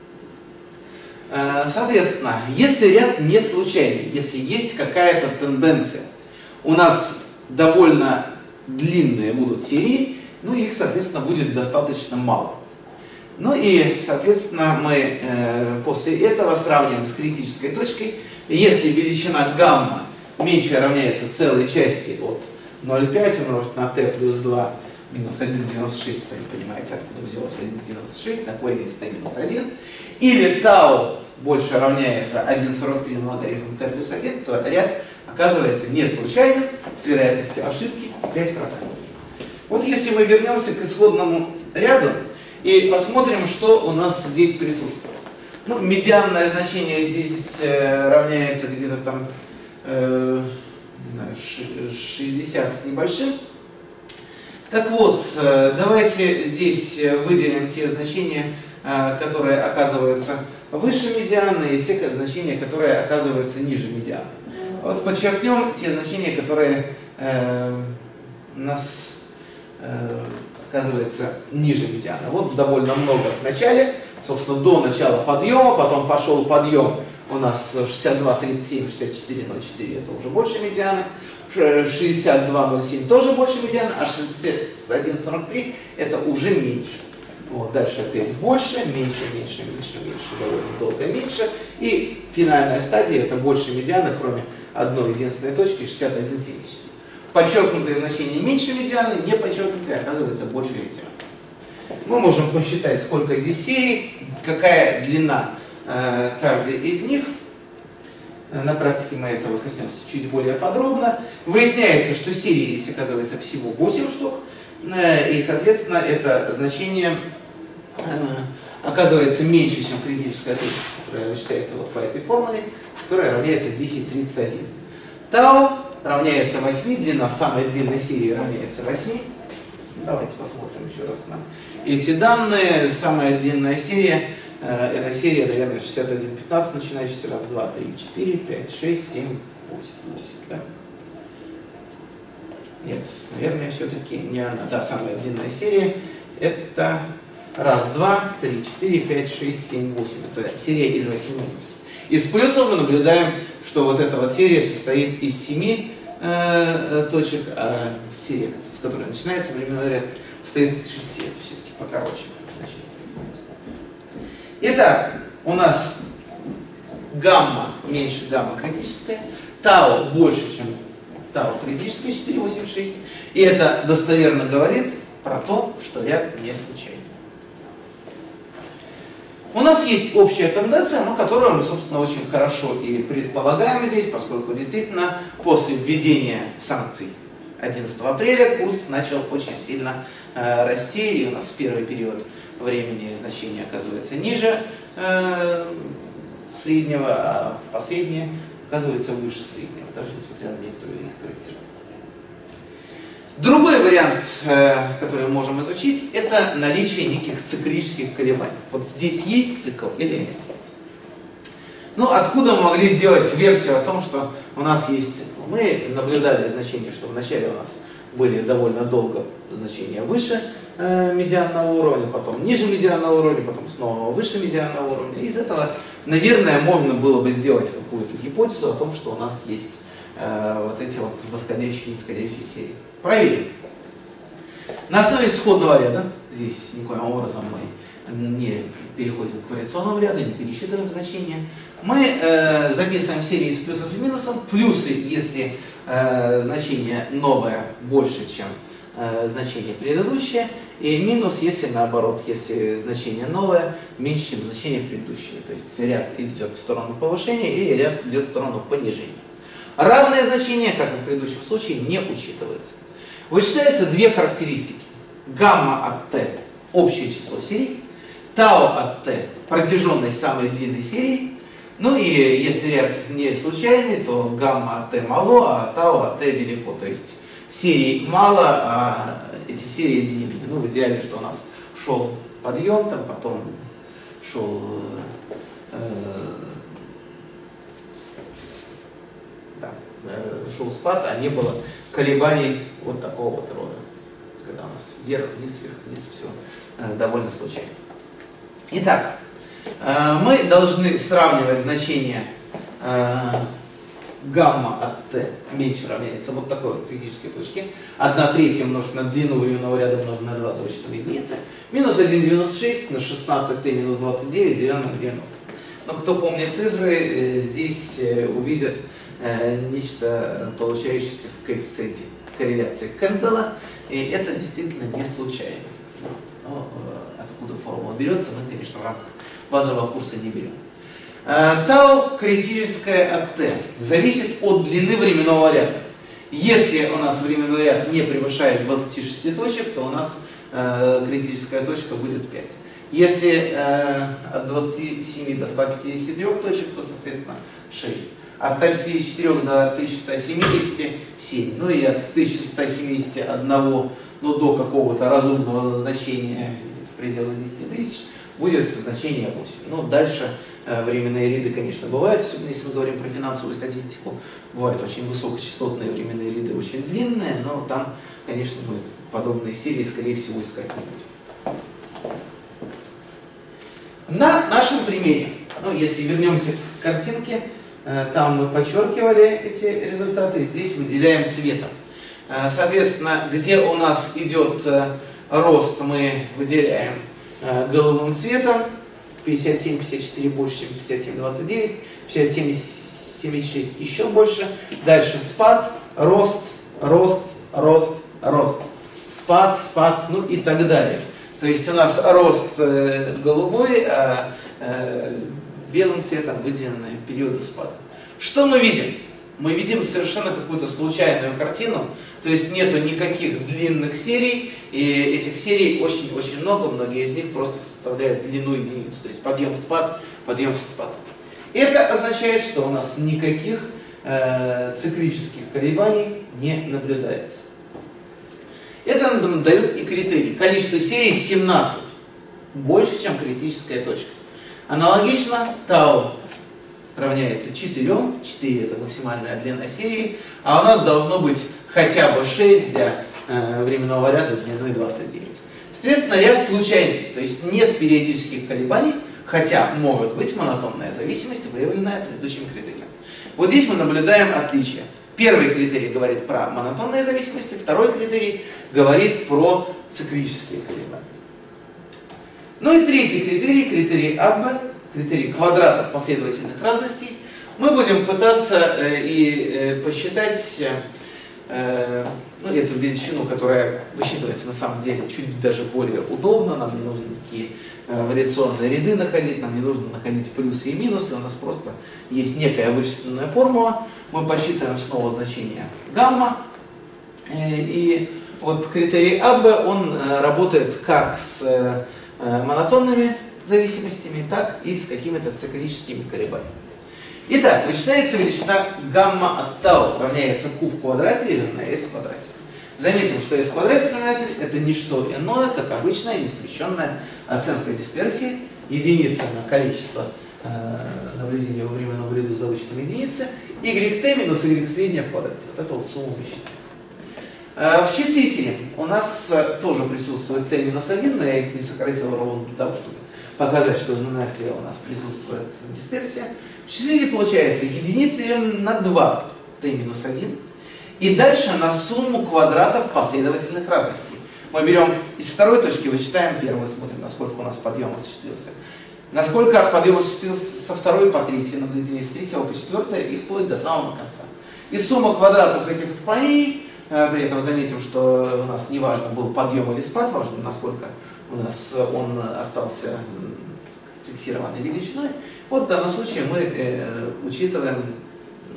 Соответственно, если ряд не случайный, если есть какая-то тенденция, у нас довольно длинные будут серии, ну их, соответственно, будет достаточно мало. Ну и, соответственно, мы э, после этого сравниваем с критической точкой. Если величина гамма меньше равняется целой части от ноль целых пять умножить на t плюс два минус один целых девяносто шесть, сами понимаете, откуда взялось один целых девяносто шесть, на корень из t минус один, или тау больше равняется один целых сорок три на логарифм t плюс один, то ряд оказывается не случайным, с вероятностью ошибки пять процентов. Вот если мы вернемся к исходному ряду и посмотрим, что у нас здесь присутствует. Ну, медианное значение здесь э, равняется где-то там э, не знаю, шестьдесят с небольшим. Так вот, э, давайте здесь выделим те значения, э, которые оказываются выше медианы, и те значения, которые оказываются ниже медианы. Вот подчеркнем те значения, которые э, у нас э, оказывается ниже медианы. Вот довольно много в начале, собственно, до начала подъема, потом пошел подъем у нас шестьдесят два тридцать семь, шестьдесят четыре ноль четыре, это уже больше медианы, шестьдесят два ноль семь тоже больше медианы, а шестьдесят один сорок три это уже меньше. Вот, дальше опять больше, меньше, меньше, меньше, меньше, довольно долго меньше. И финальная стадия это больше медианы, кроме одной единственной точки, шестьдесят один семьдесят четыре. Подчеркнутые значения меньше медианы, не подчеркнутые оказывается больше медианы. Мы можем посчитать, сколько здесь серий, какая длина э, каждой из них. На практике мы этого коснемся чуть более подробно. Выясняется, что серий здесь оказывается всего восемь штук. Э, и, соответственно, это значение э, оказывается меньше, чем критическая точка, которая вычисляется вот по этой формуле, которая равняется десять тридцать один. Тау равняется восьми, длина самой длинной серии равняется восьми. Давайте посмотрим еще раз на эти данные. Самая длинная серия, э, это серия, наверное, шестьдесят один пятнадцать, начинающаяся раз, два, три, четыре, пять, шесть, семь, восемь, восемь, да? Нет, наверное, все-таки не она. Да, самая длинная серия, это раз, два, три, четыре, пять, шесть, семь, восемь. Это серия из восьми минусов. Из плюсов мы наблюдаем, что вот эта вот серия состоит из семи э, точек, а серия, с которой начинается временной ряд, состоит из шести. Это все-таки покороче значение. Итак, у нас гамма меньше гамма критическая, тау больше, чем тау критическая четыре восемь шесть. И это достоверно говорит про то, что ряд не случайный. У нас есть общая тенденция, но которую мы, собственно, очень хорошо и предполагаем здесь, поскольку действительно после введения санкций одиннадцатого апреля курс начал очень сильно э, расти, и у нас в первый период времени значение оказывается ниже э, среднего, а в последнее оказывается выше среднего, даже несмотря на некоторые их корректировки. Другой вариант, который мы можем изучить, это наличие неких циклических колебаний. Вот здесь есть цикл или нет? Ну, откуда мы могли сделать версию о том, что у нас есть цикл? Мы наблюдали значение, что вначале у нас были довольно долго значения выше э, медианного уровня, потом ниже медианного уровня, потом снова выше медианного уровня. Из этого, наверное, можно было бы сделать какую-то гипотезу о том, что у нас есть э, вот эти вот восходящие и нисходящие серии. Проверим. На основе исходного ряда, здесь никоим образом мы не переходим к вариационному ряду, не пересчитываем значения, мы э, записываем серии из плюсов и минусов. Плюсы, если э, значение новое больше, чем э, значение предыдущее, и минус, если наоборот, если значение новое меньше, чем значение предыдущее. То есть ряд идет в сторону повышения, и ряд идет в сторону понижения. Равные значения, как и в предыдущем случае, не учитываются. Вычисляются две характеристики. Гамма от t – общее число серий, тау от t – протяженность самой длинной серии. Ну и если ряд не случайный, то гамма от t мало, а тау от t велико. То есть серий мало, а эти серии длинные. Ну, в идеале, что у нас шел подъем, там потом шел э, да, э, шел спад, а не было колебаний вот такого вот рода. Когда у нас вверх, вниз, вверх, вниз, все э, довольно случайно. Итак, э, мы должны сравнивать значение э, гамма от t меньше равняется вот такой вот критической точке. одна третья умножить на длину временного ряда умножить на два за вычетом единицы. Минус один целых девяносто шесть на шестнадцать t минус двадцать девять делено на девяносто. Но кто помнит цифры, здесь увидят нечто, получающееся в коэффициенте корреляции Кендалла. И это действительно не случайно. Но откуда формула берется, мы, конечно, в рамках базового курса не берем. Тау критическое от t зависит от длины временного ряда. Если у нас временной ряд не превышает двадцати шести точек, то у нас э, критическая точка будет пять. Если э, от двадцати семи до ста пятидесяти трёх точек, то, соответственно, шесть. От ста пятидесяти четырёх до тысячи ста семидесяти — семь. Ну и от тысячи ста семидесяти одного, ну, до какого-то разумного значения в пределах десяти тысяч будет значение восемь. Ну, дальше э, временные ряды, конечно, бывают, особенно если мы говорим про финансовую статистику. Бывают очень высокочастотные временные ряды, очень длинные, но там, конечно, мы подобные серии, скорее всего, искать не будем. На нашем примере, ну, если вернемся к картинке, э, там мы подчеркивали эти результаты, здесь выделяем цветом. Э, соответственно, где у нас идет э, рост, мы выделяем голубым цветом, пятьдесят семь пятьдесят четыре больше, чем пятьдесят семь двадцать девять, пятьдесят семь семьдесят шесть еще больше. Дальше спад, рост, рост, рост, рост, спад, спад, ну и так далее. То есть у нас рост э, голубой, а э, белым цветом выделены периоды спада. Что мы видим? Мы видим совершенно какую-то случайную картину, то есть нету никаких длинных серий, и этих серий очень-очень много, многие из них просто составляют длину единиц, то есть подъем-спад, подъем-спад. Это означает, что у нас никаких э, циклических колебаний не наблюдается. Это нам дает и критерий. Количество серий семнадцать, больше, чем критическая точка. Аналогично тау равняется четырем, четыре это максимальная длина серии, а у нас должно быть хотя бы шесть для э, временного ряда длиной двадцать девять. Соответственно, ряд случайный, то есть нет периодических колебаний, хотя может быть монотонная зависимость, выявленная предыдущим критерием. Вот здесь мы наблюдаем отличие. Первый критерий говорит про монотонные зависимости, второй критерий говорит про циклические колебания. Ну и третий критерий, критерий Аббе, критерий квадратов последовательных разностей. Мы будем пытаться э, и э, посчитать э, ну, эту величину, которая высчитывается на самом деле чуть даже более удобно. Нам не нужно никакие э, вариационные ряды находить, нам не нужно находить плюсы и минусы. У нас просто есть некая вычисленная формула. Мы посчитаем снова значение гамма. Э, и вот критерий Аббе, он э, работает как с э, монотонными зависимостями, так и с какими-то циклическими колебаниями. Итак, вычисляется величина гамма от тау равняется q в квадрате или на s в квадрате. Заметим, что s в квадрате знаменатель это не что иное, как обычная несмещенная оценка дисперсии, единица на количество э, наблюдений во временном ряду за вычетом единицы, yt минус y средняя в квадрате. Вот это вот сумму мы считаем. Э, в числителе у нас тоже присутствует t минус один, но я их не сократил ровно для того, чтобы показать, что в знаменателе у нас присутствует дисперсия. В числителе получается единица делим на два t минус один. И дальше на сумму квадратов последовательных разностей. Мы берем из второй точки, вычитаем первую, смотрим, насколько у нас подъем осуществился. Насколько подъем осуществился со второй по третьей наблюдение, с третьего по четвертое и вплоть до самого конца. И сумма квадратов этих отклонений, при этом заметим, что у нас не важно, был подъем или спад, важно, насколько у нас он остался фиксированной величиной. Вот в данном случае мы э, учитываем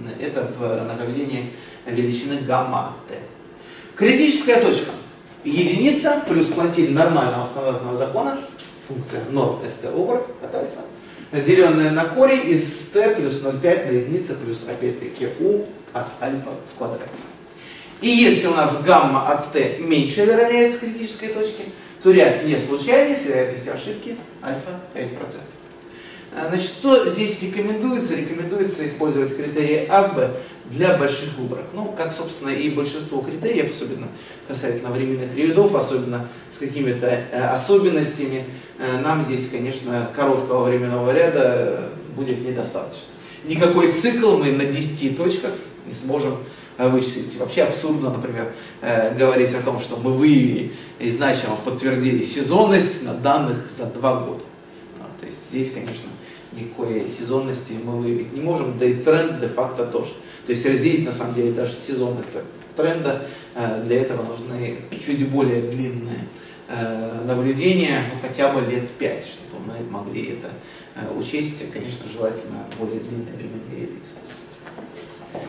Это в нахождении величины гамма от t. Критическая точка. Единица плюс квантиль нормального стандартного закона, функция норм st over от альфа, деленная на корень из t плюс ноль целых пять десятых на единица плюс опять-таки u от альфа в квадрате. И если у нас гамма от t меньше или равняется критической точке, то ряд не случайный с вероятностью ошибки альфа пять процентов. Значит, что здесь рекомендуется? Рекомендуется использовать критерии а бэ для больших выборок. Ну, как, собственно, и большинство критериев, особенно касательно временных рядов, особенно с какими-то э, особенностями, э, нам здесь, конечно, короткого временного ряда будет недостаточно. Никакой цикл мы на десяти точках не сможем э, вычислить. Вообще абсурдно, например, э, говорить о том, что мы выявили и значимо подтвердили сезонность на данных за два года. Ну, то есть здесь, конечно, никакой сезонности мы выявить не можем, да и тренд де-факто тоже. То есть разделить на самом деле даже сезонность тренда, для этого нужны чуть более длинные наблюдения, ну, хотя бы лет пять, чтобы мы могли это учесть. Конечно, желательно более длинные временные ряды использовать.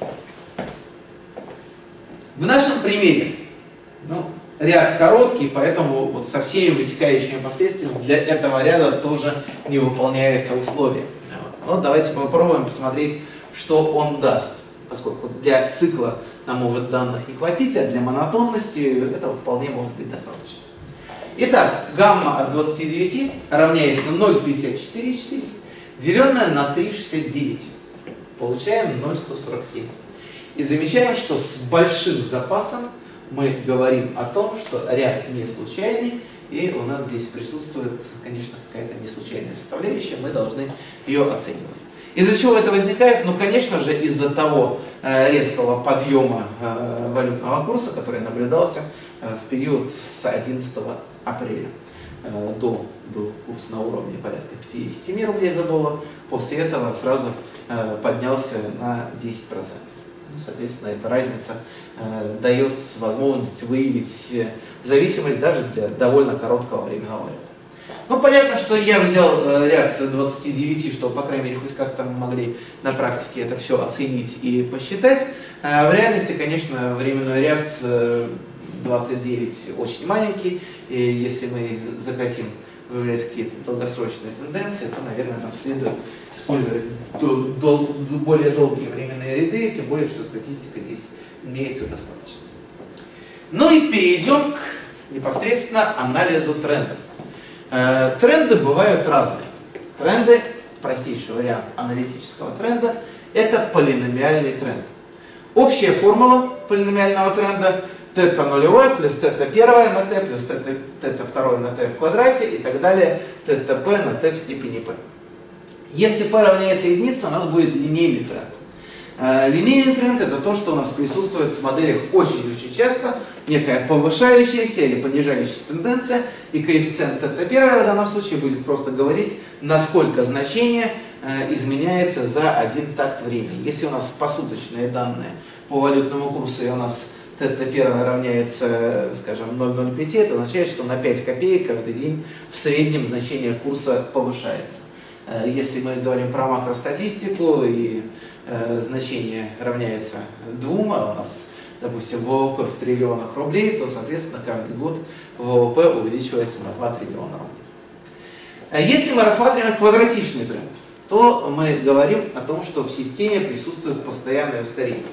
В нашем примере, ну, ряд короткий, поэтому вот со всеми вытекающими последствиями для этого ряда тоже не выполняется условие. Вот давайте попробуем посмотреть, что он даст, поскольку для цикла нам может данных не хватить, а для монотонности этого вполне может быть достаточно. Итак, гамма от двадцати девяти равняется ноль целых пятьдесят четыре сотых, деленное на три целых шестьдесят девять сотых. Получаем ноль целых сто сорок семь. И замечаем, что с большим запасом мы говорим о том, что ряд не случайный, и у нас здесь присутствует, конечно, какая-то неслучайная составляющая, мы должны ее оценивать. Из-за чего это возникает? Ну, конечно же, из-за того э, резкого подъема э, валютного курса, который наблюдался э, в период с одиннадцатого апреля. Э, до был курс на уровне порядка пятидесяти семи рублей за доллар, после этого сразу э, поднялся на десять процентов. Ну, соответственно, эта разница э, дает возможность выявить зависимость даже для довольно короткого временного ряда. Ну, понятно, что я взял э, ряд двадцати девяти, чтобы, по крайней мере, хоть как-то мы могли на практике это все оценить и посчитать. Э, в реальности, конечно, временной ряд э, двадцать девять очень маленький, и если мы захотим выявлять какие-то долгосрочные тенденции, то, наверное, нам следует использовать дол дол более долгие временные ряды, тем более, что статистика здесь имеется достаточно. Ну и перейдем к непосредственно анализу трендов. Э, тренды бывают разные. Тренды, простейший вариант аналитического тренда, это полиномиальный тренд. Общая формула полиномиального тренда тета нулевое плюс тета первое на t плюс тета, тета второе на t в квадрате и так далее, тета p на t в степени p. Если p равняется единице, у нас будет линейный тренд. Э, линейный тренд это то, что у нас присутствует в моделях очень-очень часто, некая повышающаяся или понижающаяся тенденция, и коэффициент тета первое в данном случае будет просто говорить, насколько значение э, изменяется за один такт времени. Если у нас посуточные данные по валютному курсу, и у нас тета первое равняется, скажем, ноль целых ноль пять, это означает, что на пять копеек каждый день в среднем значение курса повышается. Если мы говорим про макростатистику и э, значение равняется двум, а у нас, допустим, ВВП в триллионах рублей, то, соответственно, каждый год ВВП увеличивается на два триллиона рублей. Если мы рассматриваем квадратичный тренд, то мы говорим о том, что в системе присутствует постоянное ускорение.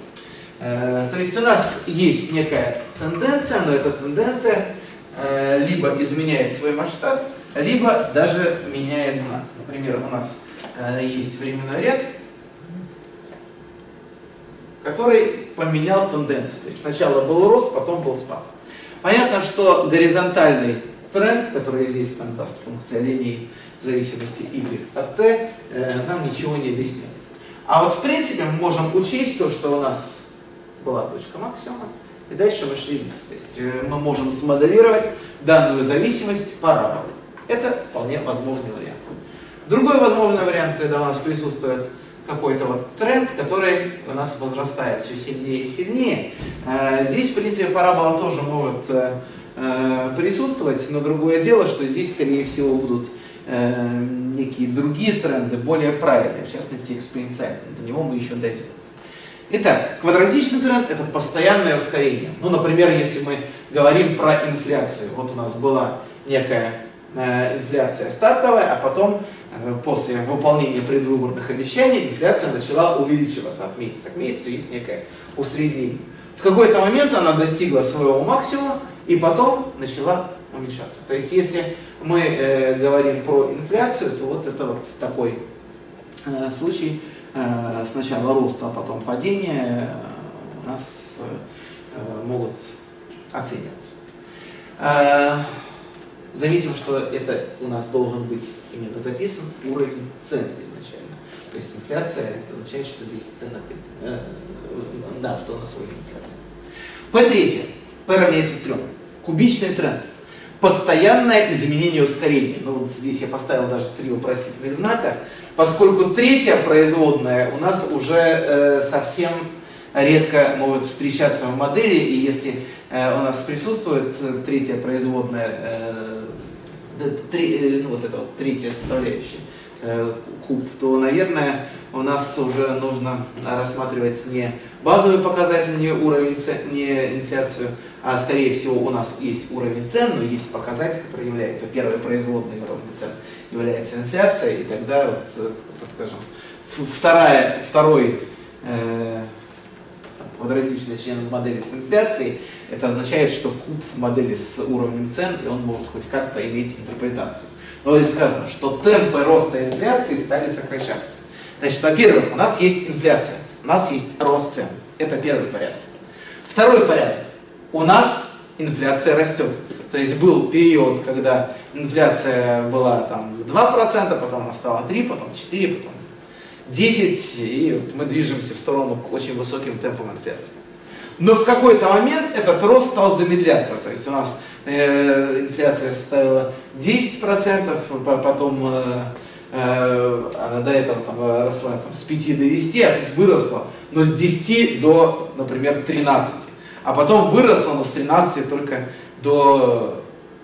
То есть у нас есть некая тенденция, но эта тенденция э, либо изменяет свой масштаб, либо даже меняет знак. Например, у нас э, есть временной ряд, который поменял тенденцию. То есть сначала был рост, потом был спад. Понятно, что горизонтальный тренд, который здесь нам даст функция линии зависимости y от t, э, нам ничего не объясняет. А вот в принципе мы можем учесть то, что у нас была точка максимума, и дальше мы шли вниз. То есть мы можем смоделировать данную зависимость параболой. Это вполне возможный вариант. Другой возможный вариант, когда у нас присутствует какой-то вот тренд, который у нас возрастает все сильнее и сильнее. Здесь, в принципе, парабола тоже может присутствовать, но другое дело, что здесь, скорее всего, будут некие другие тренды, более правильные, в частности, экспоненциальные. До него мы еще дойдем. Итак, квадратичный тренд – это постоянное ускорение. Ну, например, если мы говорим про инфляцию. Вот у нас была некая э, инфляция стартовая, а потом, э, после выполнения предвыборных обещаний, инфляция начала увеличиваться от месяца к месяцу, есть некое усреднение. В какой-то момент она достигла своего максимума и потом начала уменьшаться. То есть, если мы э, говорим про инфляцию, то вот это вот такой э, случай. Э, сначала рост, а потом падение э, у нас э, могут оцениваться. Э, заметим, что это у нас должен быть именно записан уровень цен изначально. То есть инфляция, это означает, что здесь цена, э, да, что у нас уровень инфляции. P третье, P равняется трем. Кубичный тренд. Постоянное изменение ускорения. Ну вот здесь я поставил даже три вопросительных знака, поскольку третья производная у нас уже э, совсем редко может встречаться в модели, и если э, у нас присутствует третья производная, э, три, ну, вот эта вот третья составляющая, э, куб, то, наверное, у нас уже нужно рассматривать не базовый показатель, не уровень цен, не инфляцию, а скорее всего у нас есть уровень цен, но есть показатель, который является первой производной уровня цен, является инфляция, и тогда, вот, скажем, вторая, второй э, квадратичный член модели с инфляцией, это означает, что куб в модели с уровнем цен, и он может хоть как-то иметь интерпретацию. Но здесь сказано, что темпы роста инфляции стали сокращаться. Значит, во-первых, у нас есть инфляция, у нас есть рост цен. Это первый порядок. Второй порядок. У нас инфляция растет. То есть был период, когда инфляция была там два процента, потом она стала три процента, потом четыре процента, потом десять процентов, и вот мы движемся в сторону к очень высоким темпам инфляции. Но в какой-то момент этот рост стал замедляться. То есть у нас э, инфляция составила десять процентов, потом э, э, она до этого там, росла там, с пяти до десяти, а тут выросла, но с десяти до, например, тринадцати. А потом выросла, но с тринадцати только до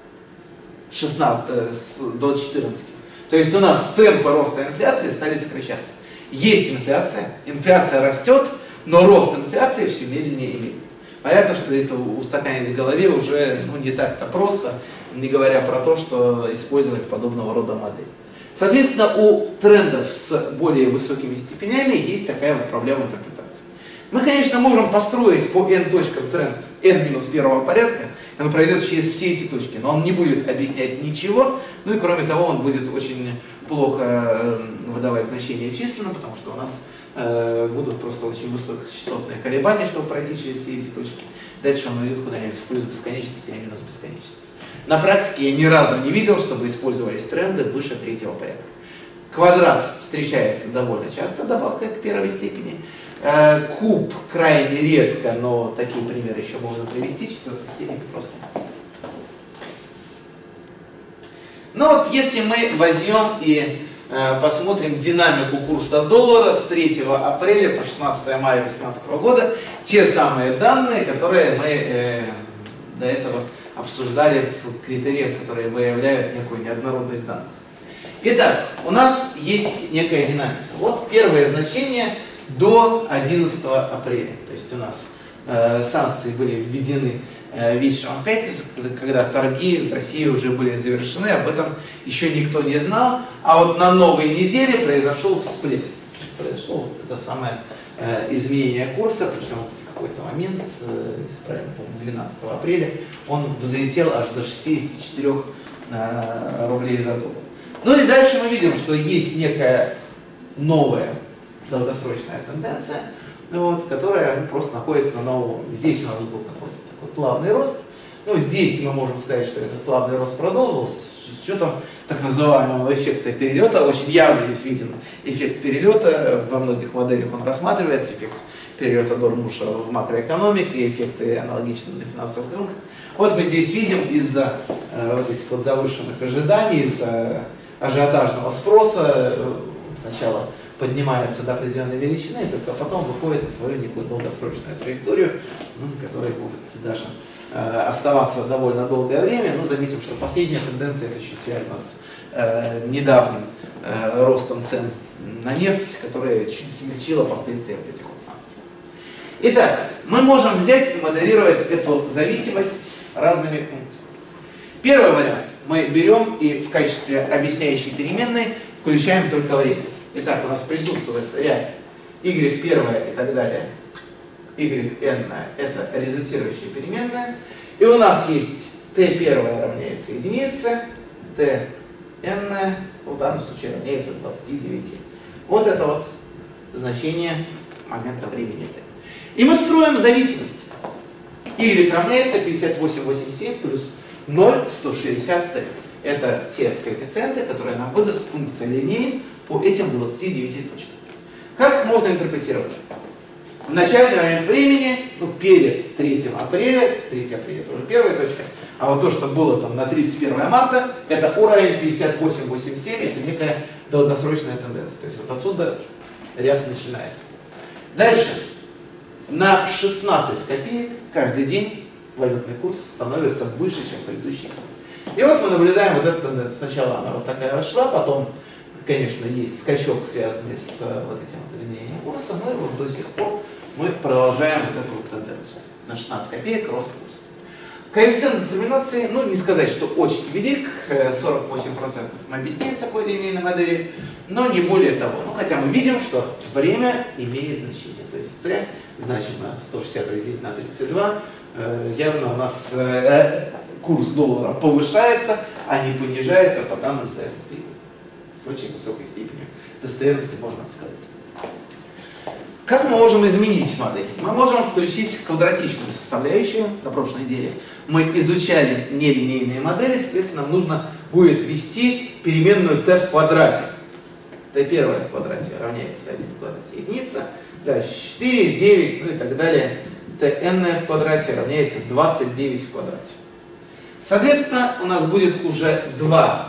шестнадцати, до четырнадцати. То есть у нас темпы роста инфляции стали сокращаться. Есть инфляция, инфляция растет, но рост инфляции все медленнее и медленнее. Понятно, что это устаканить в голове уже ну, не так-то просто, не говоря про то, что использовать подобного рода модель. Соответственно, у трендов с более высокими степенями есть такая вот проблема интерпретации. Мы, конечно, можем построить по n точкам тренд n минус первого порядка, и он пройдет через все эти точки, но он не будет объяснять ничего, ну и кроме того, он будет очень плохо выдавать значения численно, потому что у нас э, будут просто очень высокочастотные колебания, чтобы пройти через все эти точки. Дальше он идет куда-нибудь в плюс бесконечности, а минус бесконечности. На практике я ни разу не видел, чтобы использовались тренды выше третьего порядка. Квадрат встречается довольно часто, добавка к первой степени. Куб крайне редко, но такие примеры еще можно привести, четвертой степени просто. Но вот если мы возьмем и э, посмотрим динамику курса доллара с третьего апреля по шестнадцатое мая две тысячи восемнадцатого года, те самые данные, которые мы э, до этого обсуждали в критериях, которые выявляют некую неоднородность данных. Итак, у нас есть некая динамика. Вот первое значение до одиннадцатого апреля. То есть у нас э, санкции были введены э, вечером в пятницу, когда торги в России уже были завершены, об этом еще никто не знал. А вот на новой неделе произошел всплеск. Произошло вот это самое э, изменение курса, причем в какой-то момент, э, если правильно помню, двенадцатого апреля, он взлетел аж до шестидесяти четырёх э, рублей за доллар. Ну и дальше мы видим, что есть некая новая долгосрочная тенденция, вот, которая ну, просто находится на новом уровне. Здесь у нас был какой-то такой плавный рост. Ну, здесь мы можем сказать, что этот плавный рост продолжился с учетом так называемого эффекта перелета. Очень явно здесь виден эффект перелета. Во многих моделях он рассматривается. Эффект перелета Дормуша в макроэкономике, эффекты аналогичные на финансовых рынках. Вот мы здесь видим из-за э, вот этих вот завышенных ожиданий, из-за ажиотажного спроса, э, сначала поднимается до определенной величины, и только потом выходит на свою некую долгосрочную траекторию, ну, которая может даже э, оставаться довольно долгое время. Но заметим, что последняя тенденция это еще связана с э, недавним э, ростом цен на нефть, которая чуть смягчила последствия вот этих вот санкций. Итак, мы можем взять и моделировать эту зависимость разными функциями. Первый вариант. Мы берем и в качестве объясняющей переменной включаем только время. Итак, у нас присутствует ряд y первое и так далее. yn это результирующая переменная. И у нас есть t первое равняется единице, t n в данном случае равняется двадцати девяти. Вот это вот значение момента времени t. И мы строим зависимость. Y равняется пятьдесят восемь восемьдесят семь плюс ноль сто шестьдесят t. Это те коэффициенты, которые нам выдаст функция линейн по этим двадцати девяти точкам. Как их можно интерпретировать? В начальный момент времени, ну, перед третьим апреля, третьего апреля это уже первая точка, а вот то, что было там на тридцать первое марта, это уровень пятьдесят восемь восемьдесят семь, это некая долгосрочная тенденция. То есть вот отсюда ряд начинается. Дальше. На шестнадцать копеек каждый день валютный курс становится выше, чем предыдущий. И вот мы наблюдаем вот эту тенденцию. Сначала она вот такая шла, потом, конечно, есть скачок, связанный с вот этим вот изменением курса, но и вот до сих пор мы продолжаем вот эту вот тенденцию. На шестнадцать копеек рост курса. Коэффициент детерминации, ну не сказать, что очень велик, сорок восемь процентов мы объясняем такой линейной модели, но не более того. Ну, хотя мы видим, что время имеет значение. То есть t значимо сто шестьдесят разделить на тридцать два, явно у нас курс доллара повышается, а не понижается по данным за этот период. С очень высокой степенью достоверности можно сказать. Как мы можем изменить модель? Мы можем включить квадратичную составляющую. На прошлой неделе мы изучали нелинейные модели, соответственно, нам нужно будет ввести переменную t в квадрате. t первое в квадрате равняется один в квадрате единица, дальше четыре, девять, ну и так далее. tn в квадрате равняется двадцать девять в квадрате. Соответственно, у нас будет уже два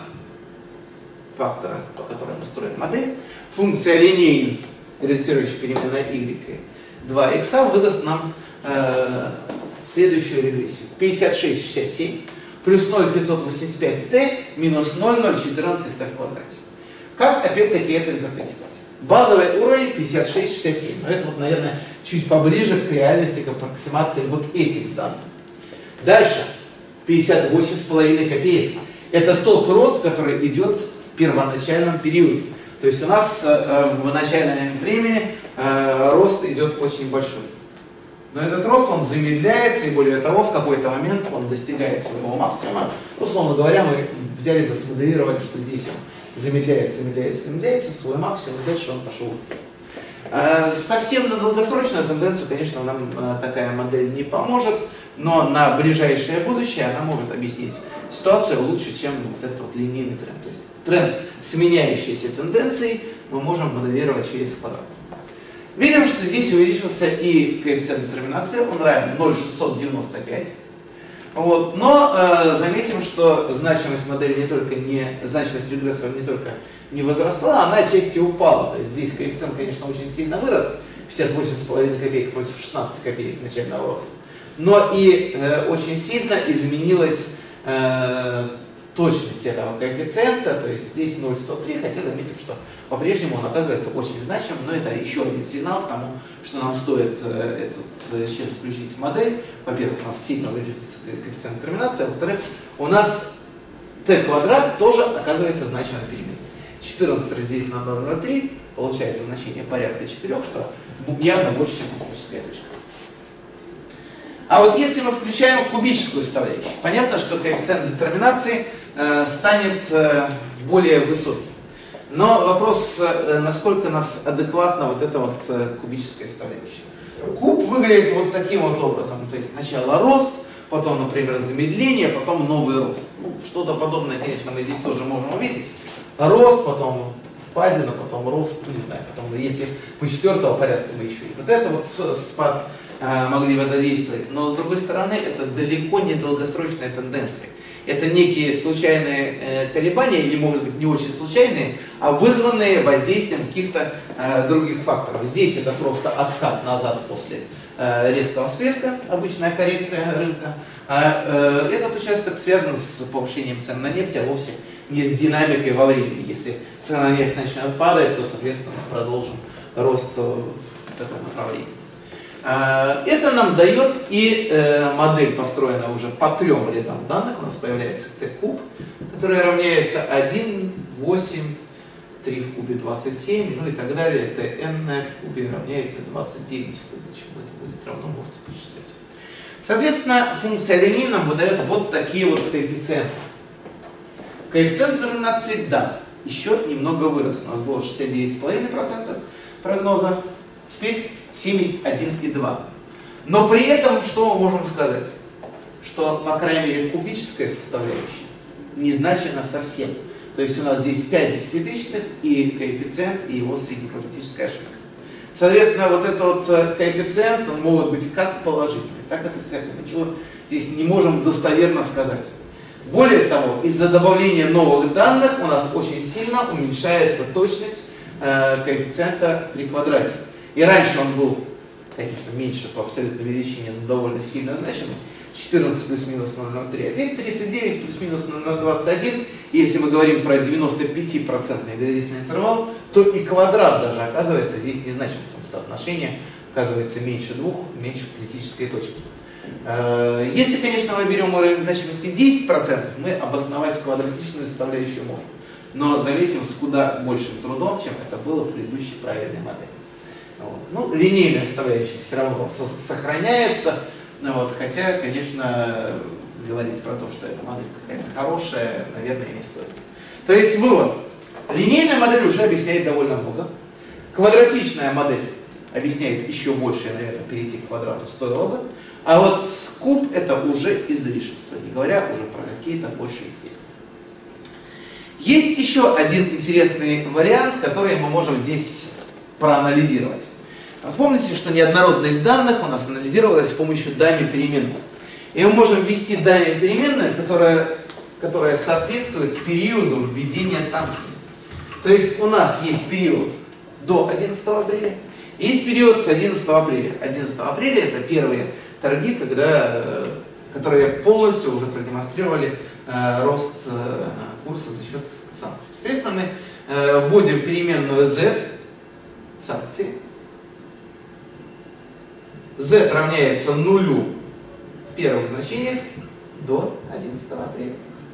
фактора, по которым мы строим модель. Функция линейн, результирующая переменная y, два х выдаст нам э, следующую регрессию. пятьдесят шесть шестьдесят семь плюс ноль пятьсот восемьдесят пять t минус ноль ноль четырнадцать t в квадрате. Как опять-таки это интерпретировать? Базовый уровень пятьдесят шесть шестьдесят семь. Но это вот, наверное, чуть поближе к реальности, к аппроксимации вот этих данных. Дальше. пятьдесят восемь с половиной копеек. Это тот рост, который идет в первоначальном периоде. То есть у нас э, в начальном времени э, рост идет очень большой. Но этот рост, он замедляется, и более того, в какой-то момент он достигает своего максимума. Условно говоря, мы взяли бы, смоделировали, что здесь он замедляется, замедляется, замедляется, свой максимум, и дальше он пошел вниз. Э, совсем на долгосрочную тенденцию, конечно, нам э, такая модель не поможет, но на ближайшее будущее она может объяснить ситуацию лучше, чем вот этот вот линейный тренд. То есть тренд сменяющейся тенденцией мы можем моделировать через квадрат. Видим, что здесь увеличился и коэффициент детерминации, он равен ноль целых шестьсот девяносто пять. Вот. Но э, заметим, что значимость модели не только не, значимость регрессора не только не возросла, она отчасти упала. То есть здесь коэффициент, конечно, очень сильно вырос, пятьдесят восемь с половиной копеек против шестнадцати копеек начального роста. Но и э, очень сильно изменилась э, точность этого коэффициента, то есть здесь ноль целых сто три, хотя заметим, что по-прежнему он оказывается очень значимым, но это еще один сигнал к тому, что нам стоит э, этот счет включить в модель. Во-первых, у нас сильно увеличится коэффициент детерминации, а во-вторых, у нас t квадрат тоже оказывается значимой переменной. четырнадцать разделить на ноль целых три, получается значение порядка четырех, что явно больше, чем кубическая точка. А вот если мы включаем кубическую составляющую, понятно, что коэффициент детерминации э, станет э, более высокий. Но вопрос, э, насколько нас адекватна вот эта вот э, кубическая составляющая. Куб выглядит вот таким вот образом. То есть сначала рост, потом, например, замедление, потом новый рост. Ну, что-то подобное, конечно, мы здесь тоже можем увидеть. Рост, потом впадина, потом рост, ну, не знаю, потом, если по четвертого порядка мы еще и вот это вот спад могли бы задействовать, но с другой стороны это далеко не долгосрочная тенденция. Это некие случайные э, колебания, или может быть не очень случайные, а вызванные воздействием каких-то э, других факторов. Здесь это просто откат назад после э, резкого всплеска, обычная коррекция рынка. А э, этот участок связан с повышением цен на нефть, а вовсе не с динамикой во времени. Если цена на нефть начнет падать, то, соответственно, мы продолжим рост в этом направлении. Это нам дает и модель, построена уже по трем рядам данных. У нас появляется t куб, который равняется один, восемь, три в кубе двадцать семь, ну и так далее. tn в кубе равняется двадцать девять в кубе. Чему это будет равно, можете посчитать. Соответственно, функция линии нам выдает вот такие вот коэффициенты. Коэффициент терминации, да, еще немного вырос. У нас было шестьдесят девять и пять десятых процента прогноза, теперь семьдесят один и два десятых. Но при этом, что мы можем сказать? Что, по крайней мере, кубическая составляющая незначительна совсем. То есть у нас здесь пять десятитысячных и коэффициент, и его среднеквадратическая ошибка. Соответственно, вот этот вот коэффициент он может быть как положительный, так и отрицательный. Ничего здесь не можем достоверно сказать. Более того, из-за добавления новых данных у нас очень сильно уменьшается точность э, коэффициента при квадрате. И раньше он был, конечно, меньше по абсолютной величине, но довольно сильно значимый. четырнадцать плюс-минус ноль целых ноль три один, тридцать девять плюс-минус ноль целых двадцать один. Если мы говорим про девяносто пять процентов доверительный интервал, то и квадрат даже оказывается здесь незначим, потому что отношение оказывается меньше двух, меньше критической точки. Если, конечно, мы берем уровень значимости десять процентов, мы обосновать квадратичную составляющую можем. Но заметим, с куда большим трудом, чем это было в предыдущей правильной модели. Вот. Ну, линейная составляющая все равно сохраняется, вот, хотя, конечно, говорить про то, что эта модель какая-то хорошая, наверное, не стоит. То есть вывод. Линейная модель уже объясняет довольно много. Квадратичная модель объясняет еще больше, наверное, перейти к квадрату стоило бы. А вот куб это уже излишество, не говоря уже про какие-то большие степени. Есть еще один интересный вариант, который мы можем здесь проанализировать. Вот помните, что неоднородность данных у нас анализировалась с помощью дами переменных. И мы можем ввести дами переменную, которая, которая соответствует периоду введения санкций. То есть у нас есть период до одиннадцатого апреля, и есть период с одиннадцатого апреля. одиннадцатого апреля это первые торги, когда, которые полностью уже продемонстрировали э, рост э, курса за счет санкций. Соответственно, мы э, вводим переменную z, санкции. Z равняется нулю в первых значениях до одиннадцатого апреля.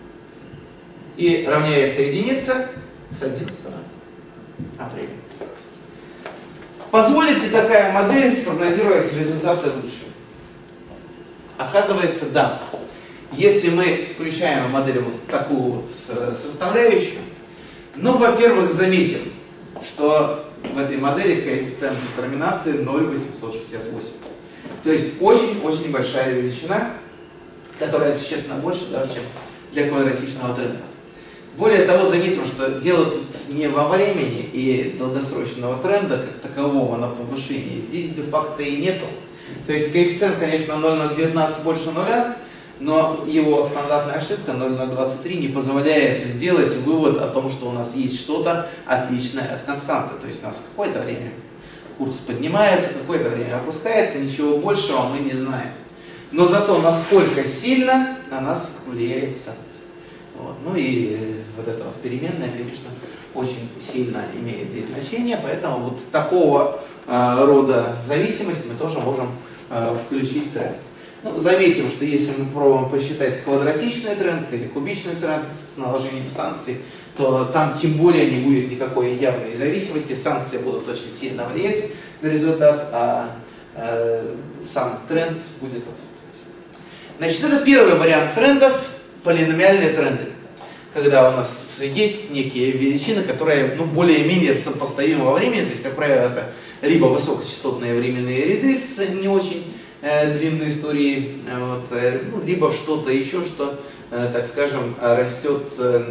И равняется единица с одиннадцатого апреля. Позволит ли такая модель спрогнозировать результаты лучше? Оказывается, да. Если мы включаем в модель вот такую вот составляющую, ну, во-первых, заметим, что в этой модели коэффициент терминации ноль целых восемьсот шестьдесят восемь. То есть очень-очень большая величина, которая существенно больше даже, чем для квадратичного тренда. Более того, заметим, что дело тут не во времени и долгосрочного тренда как такового на повышении. Здесь де-факто и нету. То есть коэффициент, конечно, ноль целых девятнадцать больше нуля, но его стандартная ошибка ноль целых двадцать три не позволяет сделать вывод о том, что у нас есть что-то отличное от константы. То есть у нас какое-то время курс поднимается, какое-то время опускается, ничего большего мы не знаем. Но зато насколько сильно на нас влияет санкции. Вот. Ну и вот эта вот переменная, конечно, очень сильно имеет здесь значение, поэтому вот такого э, рода зависимость мы тоже можем э, включить в тренд. Ну, заметим, что если мы пробуем посчитать квадратичный тренд или кубичный тренд с наложением санкций, то там тем более не будет никакой явной зависимости, санкции будут очень сильно влиять на результат, а э, сам тренд будет отсутствовать. Значит, это первый вариант трендов. Полиномиальные тренды, когда у нас есть некие величины, которые ну, более-менее сопоставимы во времени, то есть, как правило, это либо высокочастотные временные ряды с не очень э, длинной историей, вот, э, ну, либо что-то еще, что, э, так скажем, растет э,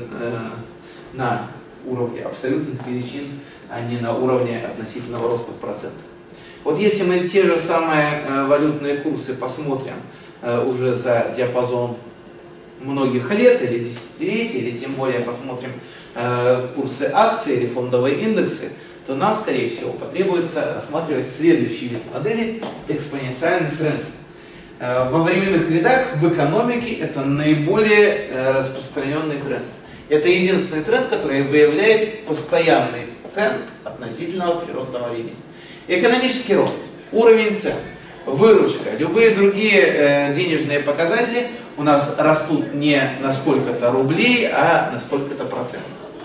на уровне абсолютных величин, а не на уровне относительного роста в процентах. Вот если мы те же самые э, валютные курсы посмотрим э, уже за диапазон многих лет или десятилетий, или тем более посмотрим э, курсы акций или фондовые индексы, то нам, скорее всего, потребуется рассматривать следующий вид модели – экспоненциальный тренд. Э, во временных рядах в экономике это наиболее э, распространенный тренд. Это единственный тренд, который выявляет постоянный тренд относительного прироста во времени. Экономический рост, уровень цен, выручка, любые другие э, денежные показатели у нас растут не на сколько-то рублей, а на сколько-то процентов.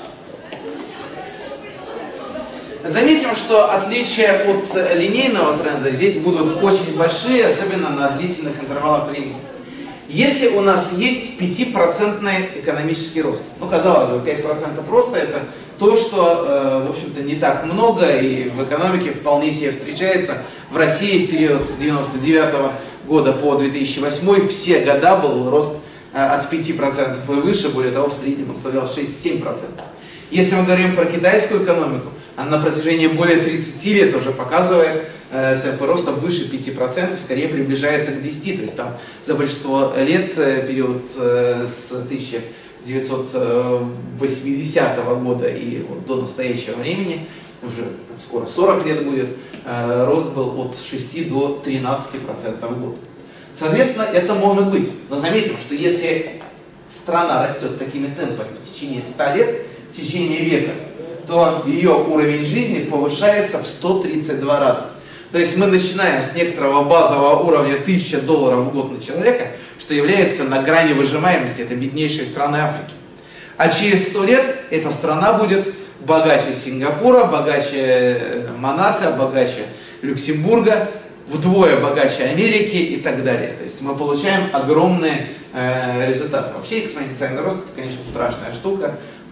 Заметим, что отличия от линейного тренда здесь будут очень большие, особенно на длительных интервалах времени. Если у нас есть пятипроцентный экономический рост, ну, казалось бы, пять процентов роста — это то, что, э, в общем-то, не так много, и в экономике вполне себе встречается. В России в период с девяносто девятого года по две тысячи восьмой все года был рост э, от пяти процентов и выше, более того, в среднем он составлял шесть-семь процентов. Если мы говорим про китайскую экономику, она на протяжении более тридцати лет уже показывает э, темпы роста выше пяти процентов, скорее приближается к десяти процентам. То есть там за большинство лет, э, период э, с тысяча девятьсот восьмидесятого года и вот до настоящего времени, уже там, скоро сорок лет будет, э, рост был от шести до тринадцати процентов в год. Соответственно, это может быть. Но заметим, что если страна растет такими темпами в течение ста лет, в течение века, то ее уровень жизни повышается в сто тридцать два раза. То есть мы начинаем с некоторого базового уровня тысяча долларов в год на человека, что является на грани выжимаемости, это беднейшие страны Африки. А через сто лет эта страна будет богаче Сингапура, богаче Монако, богаче Люксембурга, вдвое богаче Америки и так далее. То есть мы получаем огромные э, результаты. Вообще экспоненциальный рост — это, конечно, страшная штука.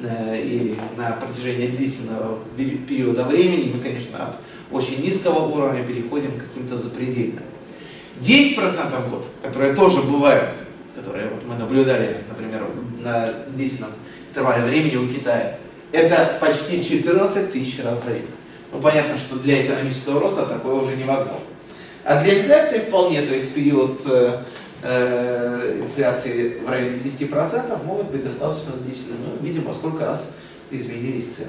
И на протяжении длительного периода времени мы, конечно, от очень низкого уровня переходим к каким-то запредельным. десять процентов в год, которые тоже бывают, которые вот мы наблюдали, например, на длительном интервале времени у Китая, это почти четырнадцать тысяч раз за век. Ну, понятно, что для экономического роста такое уже невозможно. А для инфляции вполне, то есть период э, э, инфляции в районе десяти процентов может быть достаточно длительным. Мы видим, во сколько раз изменились цены.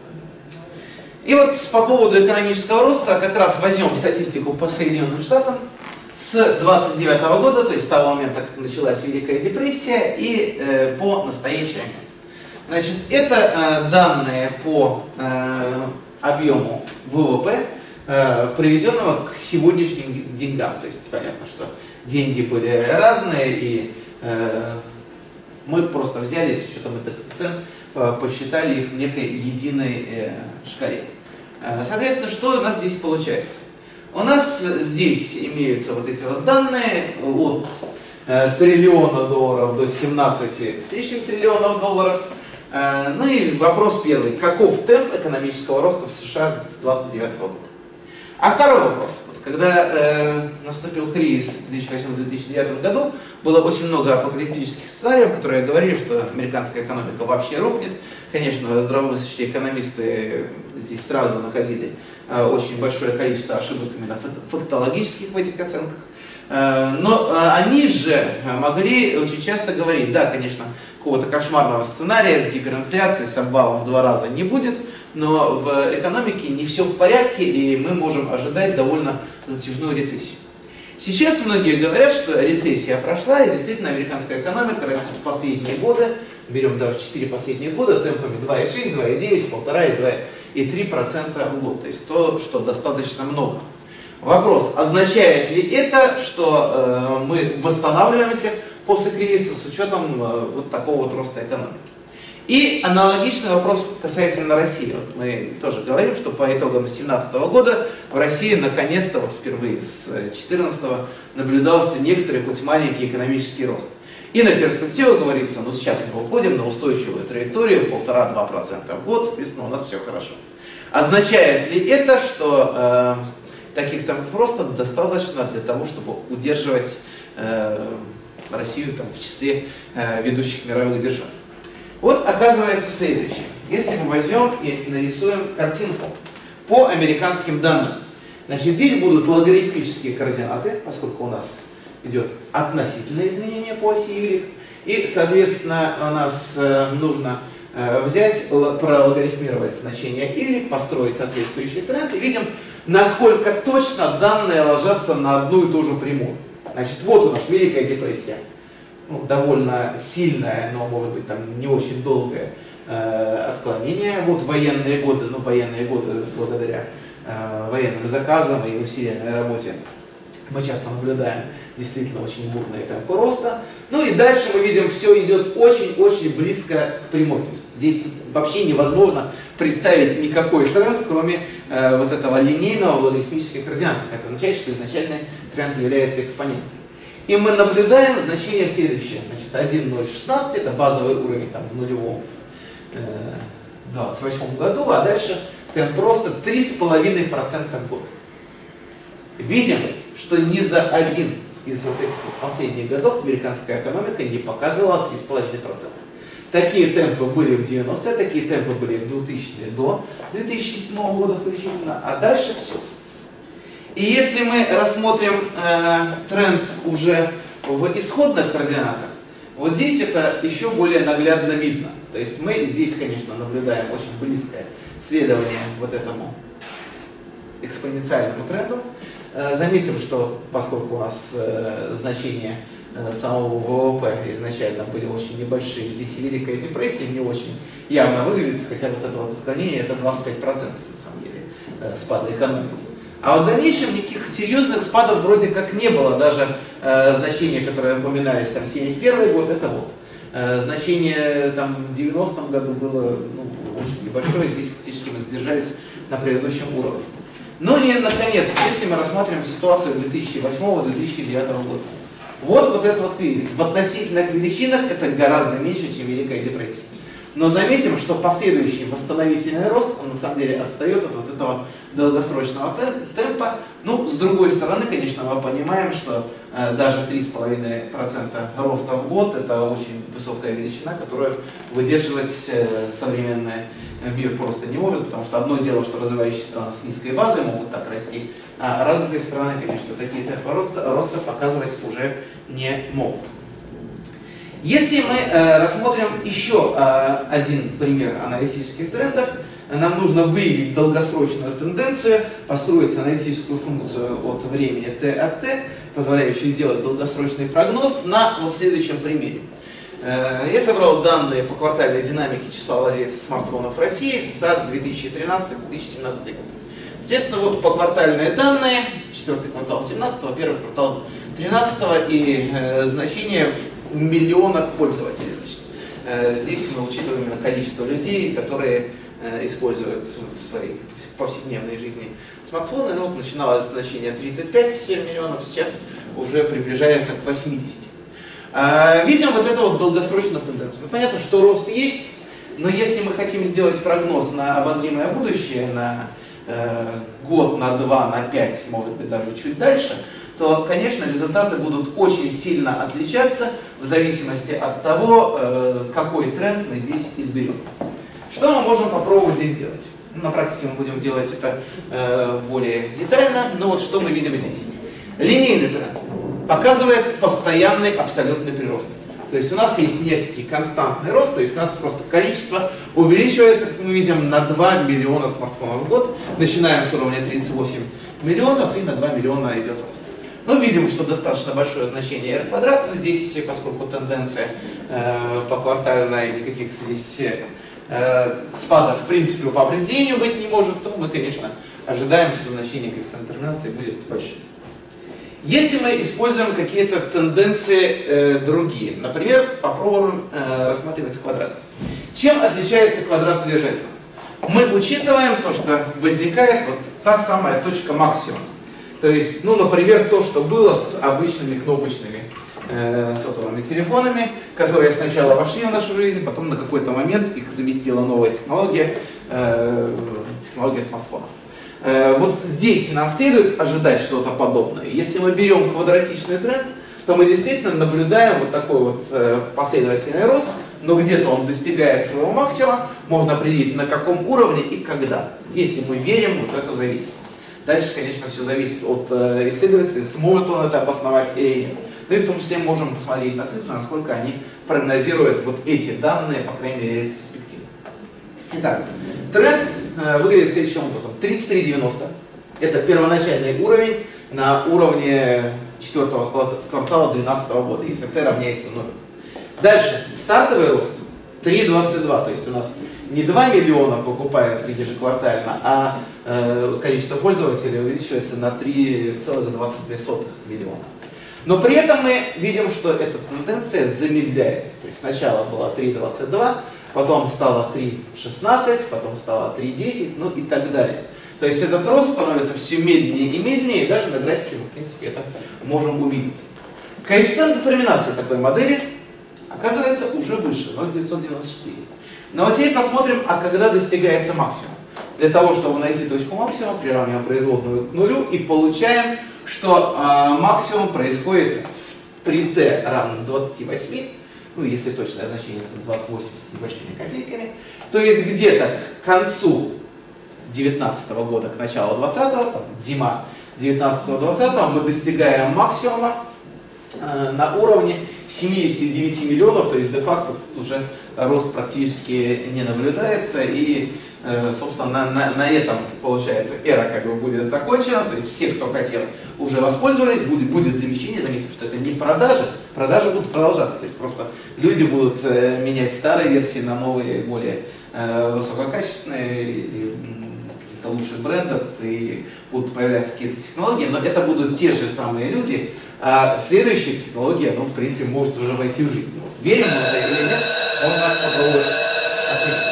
И вот по поводу экономического роста как раз возьмем статистику по Соединенным Штатам с двадцать девятого года, то есть с того момента, как началась Великая депрессия, и э, по настоящий момент. Значит, это э, данные по э, объему ВВП, э, приведенного к сегодняшним деньгам. То есть понятно, что деньги были разные, и э, мы просто взяли с учетом индекса цен, э, посчитали их в некой единой э, шкале. Э, соответственно, что у нас здесь получается? У нас здесь имеются вот эти вот данные от э, триллиона долларов до семнадцати с лишним триллионов долларов. Э, ну и вопрос первый. Каков темп экономического роста в США с двадцать девятого года? А второй вопрос. Вот, когда э, наступил кризис в две тысячи восьмом — две тысячи девятом году, было очень много апокалиптических сценариев, которые говорили, что американская экономика вообще рухнет. Конечно, здравомыслящие экономисты здесь сразу находили э, очень большое количество ошибок именно фактологических в этих оценках. Э, но э, они же могли очень часто говорить: да, конечно, какого-то кошмарного сценария с гиперинфляцией, с обвалом в два раза не будет, но в экономике не все в порядке, и мы можем ожидать довольно затяжную рецессию. Сейчас многие говорят, что рецессия прошла, и действительно американская экономика растет в последние годы, берем даже четыре последние года, темпами два и шесть, два и девять, полтора и два и три процента в год. То есть то, что достаточно много. Вопрос: означает ли это, что э, мы восстанавливаемся после кризиса с учетом э, вот такого вот роста экономики? И аналогичный вопрос касательно России. Вот мы тоже говорим, что по итогам две тысячи семнадцатого года в России наконец-то, вот впервые с две тысячи четырнадцатого, наблюдался некоторый, хоть маленький экономический рост. И на перспективу говорится: ну сейчас мы уходим на устойчивую траекторию полтора-два процента в год, соответственно, у нас все хорошо. Означает ли это, что э, таких темпов роста достаточно для того, чтобы удерживать э, Россию там, в числе э, ведущих мировых держав? Вот оказывается следующее. Если мы возьмем и нарисуем картинку по американским данным, значит, здесь будут логарифмические координаты, поскольку у нас идет относительное изменение по оси Y, и, соответственно, у нас э, нужно э, взять, прологарифмировать значение Y, построить соответствующий тренд, и видим, насколько точно данные ложатся на одну и ту же прямую. Значит, вот у нас Великая депрессия. Ну, довольно сильное, но может быть там не очень долгое э, отклонение. Вот военные годы, ну военные годы благодаря э, военным заказам и усиленной работе Мы часто наблюдаем действительно очень бурные темпы роста. Ну и дальше мы видим, все идет очень-очень близко к прямой. То есть здесь вообще невозможно представить никакой тренд, кроме э, вот этого линейного в логарифмических координатах. Это означает, что изначальный тренд является экспонентом. И мы наблюдаем значение следующее. Значит, один ноль шестнадцать это базовый уровень там, в нулевом э, двадцать восьмом году, а дальше темп роста три с половиной процента в год. Видим, что ни за один из вот этих последних годов американская экономика не показывала три с половиной процента. Такие темпы были в девяностые, такие темпы были в двухтысячные до две тысячи седьмого года включительно, а дальше все. И если мы рассмотрим э, тренд уже в исходных координатах, вот здесь это еще более наглядно видно. То есть мы здесь, конечно, наблюдаем очень близкое следование вот этому экспоненциальному тренду. Заметим, что поскольку у нас э, значения э, самого ВВП изначально были очень небольшие, здесь и Великая депрессия не очень явно выглядит, хотя вот это вот отклонение это двадцать пять процентов на самом деле э, спада экономики. А вот в дальнейшем никаких серьезных спадов вроде как не было, даже э, значения, которые упоминались, там семьдесят первый год, это вот. Э, значение там в девяностом году было ну, очень небольшое, здесь фактически мы задержались на предыдущем уровне. Ну и, наконец, если мы рассматриваем ситуацию две тысячи восьмого — две тысячи девятого года. Вот, вот этот вот кризис. В относительных величинах это гораздо меньше, чем Великая депрессия. Но заметим, что последующий восстановительный рост, он на самом деле отстает от вот этого долгосрочного темпа. Ну, с другой стороны, конечно, мы понимаем, что э, даже три с половиной процента роста в год это очень высокая величина, которую выдерживать э, современный мир просто не может, потому что одно дело, что развивающиеся страны с низкой базой могут так расти, а развитые страны, конечно, такие темпы роста, роста показывать уже не могут. Если мы э, рассмотрим еще э, один пример аналитических трендов, нам нужно выявить долгосрочную тенденцию, построить аналитическую функцию от времени t от t, позволяющую сделать долгосрочный прогноз на вот следующем примере. Э, я собрал данные по квартальной динамике числа владельцев смартфонов в России за две тысячи тринадцатый — две тысячи семнадцатый год. Естественно, вот поквартальные данные, четвертый квартал две тысячи семнадцатого, первый квартал две тысячи тринадцатого и э, значения в миллионах пользователей. Значит, э, здесь мы учитываем именно количество людей, которые э, используют в своей повседневной жизни смартфоны. Ну, вот начиналось значение тридцать пять миллионов, сейчас уже приближается к восьмидесяти. Э, видим вот эту вот долгосрочную тенденцию. Ну, понятно, что рост есть, но если мы хотим сделать прогноз на обозримое будущее, на э, год, на два, на пять, может быть даже чуть дальше, то, конечно, результаты будут очень сильно отличаться в зависимости от того, какой тренд мы здесь изберем. Что мы можем попробовать здесь делать? На практике мы будем делать это более детально, но вот что мы видим здесь. Линейный тренд показывает постоянный абсолютный прирост. То есть у нас есть некий константный рост, то есть у нас просто количество увеличивается, как мы видим, на два миллиона смартфонов в год. Начинаем с уровня тридцати восьми миллионов и на два миллиона идет рост. Ну, видим, что достаточно большое значение r квадрат, но здесь, поскольку тенденция э, поквартальная, никаких здесь э, спадов в принципе по определению быть не может, то мы, конечно, ожидаем, что значение коэффициента терминации будет больше. Если мы используем какие-то тенденции э, другие, например, попробуем э, рассматривать квадрат. Чем отличается квадрат содержательного? Мы учитываем то, что возникает вот та самая точка максимума. То есть, ну, например, то, что было с обычными кнопочными э, сотовыми телефонами, которые сначала вошли в нашу жизнь, потом на какой-то момент их заместила новая технология, э, технология смартфонов. Э, вот здесь нам следует ожидать что-то подобное. Если мы берем квадратичный тренд, то мы действительно наблюдаем вот такой вот э, последовательный рост, но где-то он достигает своего максимума, можно определить на каком уровне и когда, если мы верим в вот эту зависимость. Дальше, конечно, все зависит от э, исследователя, сможет он это обосновать или нет. Ну и в том числе можем посмотреть на цифры, насколько они прогнозируют вот эти данные, по крайней мере, перспективы. Итак, тренд э, выглядит следующим образом. тридцать три девяносто это первоначальный уровень на уровне четвертого квартала две тысячи двенадцатого года, если t равняется нулю. Дальше, стартовый рост три двадцать два, то есть у нас не два миллиона покупается ежеквартально, а э, количество пользователей увеличивается на три целых двадцать две сотых миллиона. Но при этом мы видим, что эта тенденция замедляется. То есть сначала было три двадцать два, потом стало три шестнадцать, потом стало три десять, ну и так далее. То есть этот рост становится все медленнее и медленнее, и даже на графике мы, в принципе, это можем увидеть. Коэффициент детерминации такой модели оказывается уже выше, ноль целых девятьсот девяносто четыре. Но вот теперь посмотрим, а когда достигается максимум. Для того, чтобы найти точку максимума, приравниваем производную к нулю и получаем, что э, максимум происходит при t равном двадцати восьми, ну если точное значение двадцать восемь с небольшими копейками, то есть где-то к концу девятнадцатого года, к началу двадцатого, там, зима девятнадцатого-двадцатого, мы достигаем максимума э, на уровне семидесяти девяти миллионов, то есть де-факто уже рост практически не наблюдается, и э, собственно на, на, на этом получается эра как бы будет закончена, то есть все, кто хотел, уже воспользовались, будет, будет замещение, заметьте, что это не продажи, продажи будут продолжаться, то есть просто люди будут э, менять старые версии на новые, более э, высококачественные, и, лучших брендов, и будут появляться какие-то технологии, но это будут те же самые люди, а следующая технология, ну, в принципе, может уже войти в жизнь. Вот, верим мы в это или нет, можно попробовать оценить.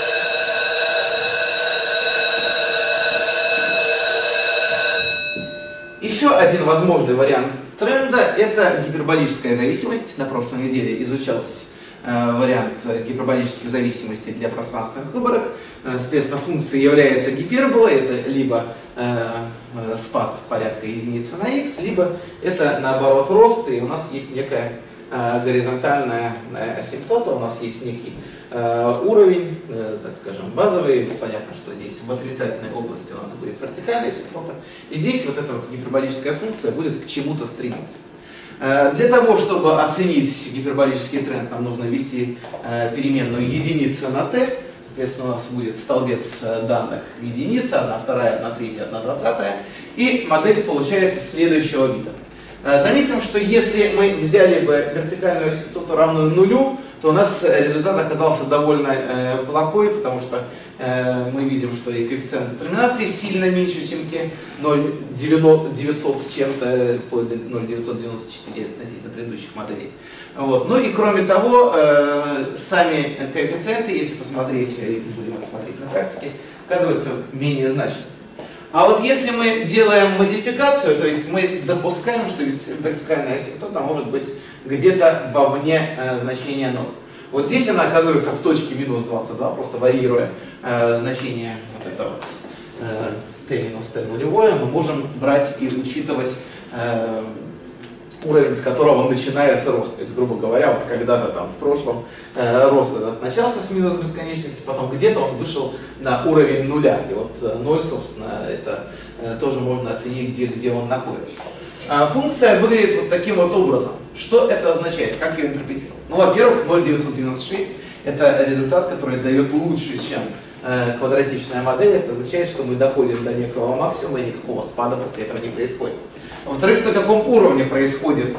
Еще один возможный вариант тренда – это гиперболическая зависимость. На прошлой неделе изучался вариант гиперболических зависимостей для пространственных выборок. Соответственно, функция является гиперболой, это либо э, спад порядка единицы на x, либо это наоборот рост, и у нас есть некая э, горизонтальная асимптота, у нас есть некий э, уровень, э, так скажем, базовый. Понятно, что здесь в отрицательной области у нас будет вертикальная асимптота, и здесь вот эта вот гиперболическая функция будет к чему-то стремиться. Для того, чтобы оценить гиперболический тренд, нам нужно ввести переменную единица на t. Соответственно, у нас будет столбец данных единица, одна вторая, одна третья, одна двадцатая. И модель получается следующего вида. Заметим, что если мы взяли бы вертикальную асимптоту равную нулю, то у нас результат оказался довольно э, плохой, потому что э, мы видим, что и коэффициент детерминации сильно меньше, чем те ноль целых девятьсот с чем-то, вплоть до ноль целых девятьсот девяносто четыре относительно предыдущих моделей. Вот. Ну и кроме того, э, сами коэффициенты, если посмотреть, и будем это смотреть на практике, оказываются менее значимыми. А вот если мы делаем модификацию, то есть мы допускаем, что вертикальная асимптота может быть где-то вовне э, значения ноль. Вот здесь она оказывается в точке минус двадцать два, просто варьируя э, значение вот это вот э, t минус t нулевое, мы можем брать и учитывать э, уровень, с которого начинается рост. То есть, грубо говоря, вот когда-то там в прошлом э, рост этот начался с минус бесконечности, потом где-то он вышел на уровень нуля. И вот э, ноль, собственно, это э, тоже можно оценить, где, где он находится. А функция выглядит вот таким вот образом. Что это означает? Как ее интерпретировать? Ну, во-первых, ноль целых девятьсот девяносто шесть это результат, который дает лучше, чем э, квадратичная модель. Это означает, что мы доходим до некого максимума, и никакого спада после этого не происходит. Во-вторых, на каком уровне происходит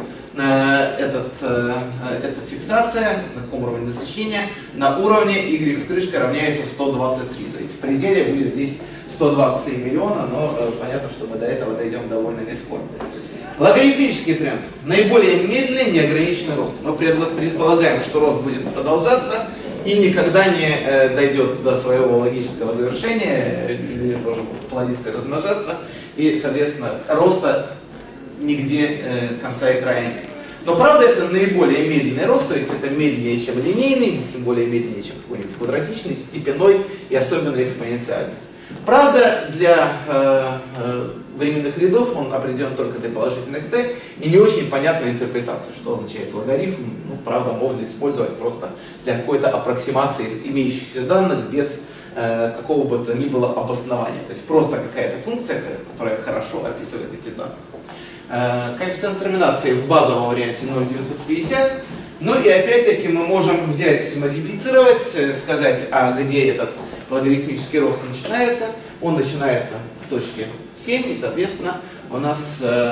э, этот, э, эта фиксация, на каком уровне насыщения? На уровне y с крышкой равняется сто двадцать три. То есть в пределе будет здесь сто двадцать три миллиона, но э, понятно, что мы до этого дойдем довольно не скоро. Логарифмический тренд. Наиболее медленный неограниченный рост. Мы предполагаем, что рост будет продолжаться и никогда не э, дойдет до своего логического завершения. Люди тоже будут плодиться и размножаться. И, соответственно, роста нигде э, конца и края нет. Но правда это наиболее медленный рост, то есть это медленнее, чем линейный, тем более медленнее, чем какой-нибудь квадратичный, степенной и особенно экспоненциальный. Правда, для э, э, временных рядов он определен только для положительных t, и не очень понятная интерпретация, что означает логарифм. Ну, правда, можно использовать просто для какой-то аппроксимации имеющихся данных без э, какого бы то ни было обоснования. То есть просто какая-то функция, которая хорошо описывает эти данные. Э, коэффициент терминации в базовом варианте ноль целых девятьсот пятьдесят. Ну и опять-таки мы можем взять, модифицировать, сказать, а где этот логарифмический рост начинается. Он начинается в точке семь, и, соответственно, у нас э,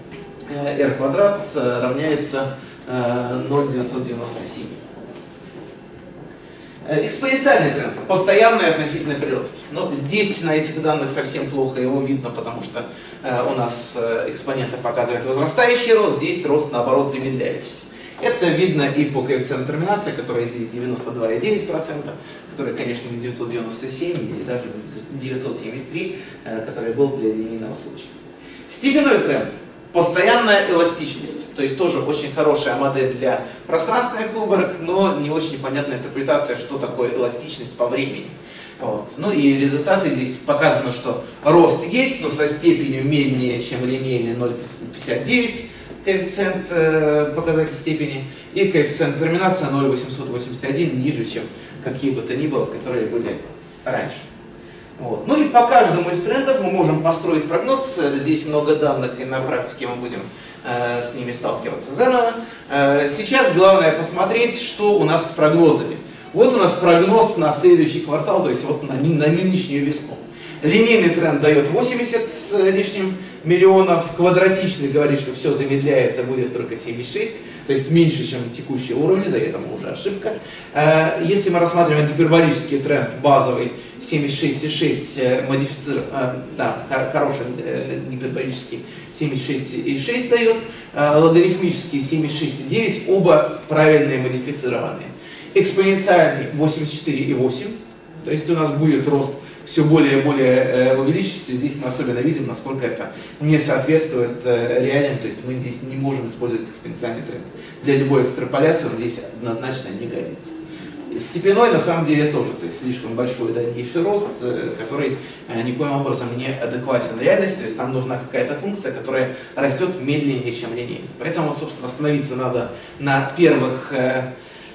r квадрат равняется э, ноль целых девятьсот девяносто семь. Экспоненциальный тренд, постоянный относительный прирост. Но здесь на этих данных совсем плохо его видно, потому что э, у нас э, экспоненты показывают возрастающий рост, здесь рост наоборот замедляющийся. Это видно и по коэффициенту терминации, который здесь девяносто два и девять десятых процента, который, конечно, не девятьсот девяносто семь или даже девятьсот семьдесят три, э, который был для линейного случая. Степенной тренд. Постоянная эластичность, то есть тоже очень хорошая модель для пространственных выборок, но не очень понятная интерпретация, что такое эластичность по времени. Вот. Ну и результаты здесь показано, что рост есть, но со степенью менее, чем линейный ноль целых пятьдесят девять коэффициент э, показатель степени, и коэффициент терминации ноль целых восемьсот восемьдесят один ниже, чем какие бы то ни было, которые были раньше. Вот. Ну и по каждому из трендов мы можем построить прогноз. Здесь много данных, и на практике мы будем э, с ними сталкиваться заново. Э, сейчас главное посмотреть, что у нас с прогнозами. Вот у нас прогноз на следующий квартал, то есть вот на, на нынешнюю весну. Линейный тренд дает восемьдесят с лишним миллионов, квадратичный говорит, что все замедляется, будет только семьдесят шесть, то есть меньше, чем текущие уровни, за это уже ошибка. Если мы рассматриваем гиперболический тренд, базовый семьдесят шесть и шесть модифицирован, да, хороший гиперболический семьдесят шесть и шесть дает, логарифмический семьдесят шесть и девять, оба правильные модифицированные. Экспоненциальный восемьдесят четыре и восемь, то есть у нас будет рост все более и более э, увеличивается. Здесь мы особенно видим, насколько это не соответствует э, реалиям, то есть мы здесь не можем использовать экспоненциальный тренд. Для любой экстраполяции он здесь однозначно не годится. Степенной на самом деле тоже, то есть слишком большой дальнейший рост, э, который э, никоим образом не адекватен реальности, то есть нам нужна какая-то функция, которая растет медленнее, чем линейно. Поэтому, вот, собственно, остановиться надо на первых э,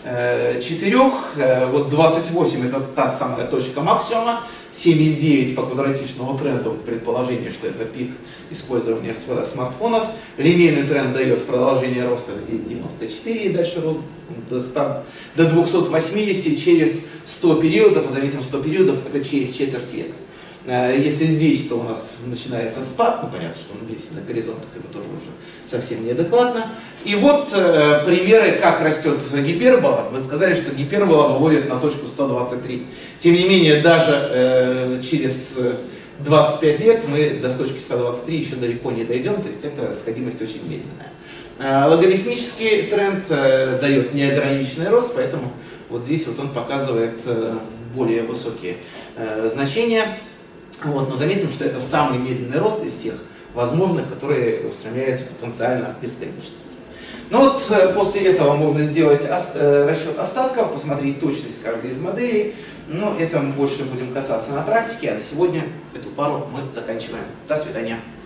четырех, вот двадцать восемь это та самая точка максимума, семьдесят девять по квадратичному тренду, предположение, что это пик использования смартфонов, линейный тренд дает продолжение роста, здесь девяносто четыре и дальше рост до, ста, до двухсот восьмидесяти через сто периодов, заметим, сто периодов это через четверть века. Если здесь, то у нас начинается спад, ну понятно, что он здесь на горизонтах, это тоже уже совсем неадекватно. И вот э, примеры, как растет гипербола. Мы сказали, что гипербола выводит на точку сто двадцать три. Тем не менее, даже э, через двадцать пять лет мы до точки сто двадцать три еще далеко не дойдем, то есть это сходимость очень медленная. Э, логарифмический тренд э, дает неограниченный рост, поэтому вот здесь вот он показывает э, более высокие э, значения. Вот, но заметим, что это самый медленный рост из всех возможных, которые устремляются потенциально в бесконечность. Ну вот после этого можно сделать расчет остатков, посмотреть точность каждой из моделей. Но это мы больше будем касаться на практике, а на сегодня эту пару мы заканчиваем. До свидания.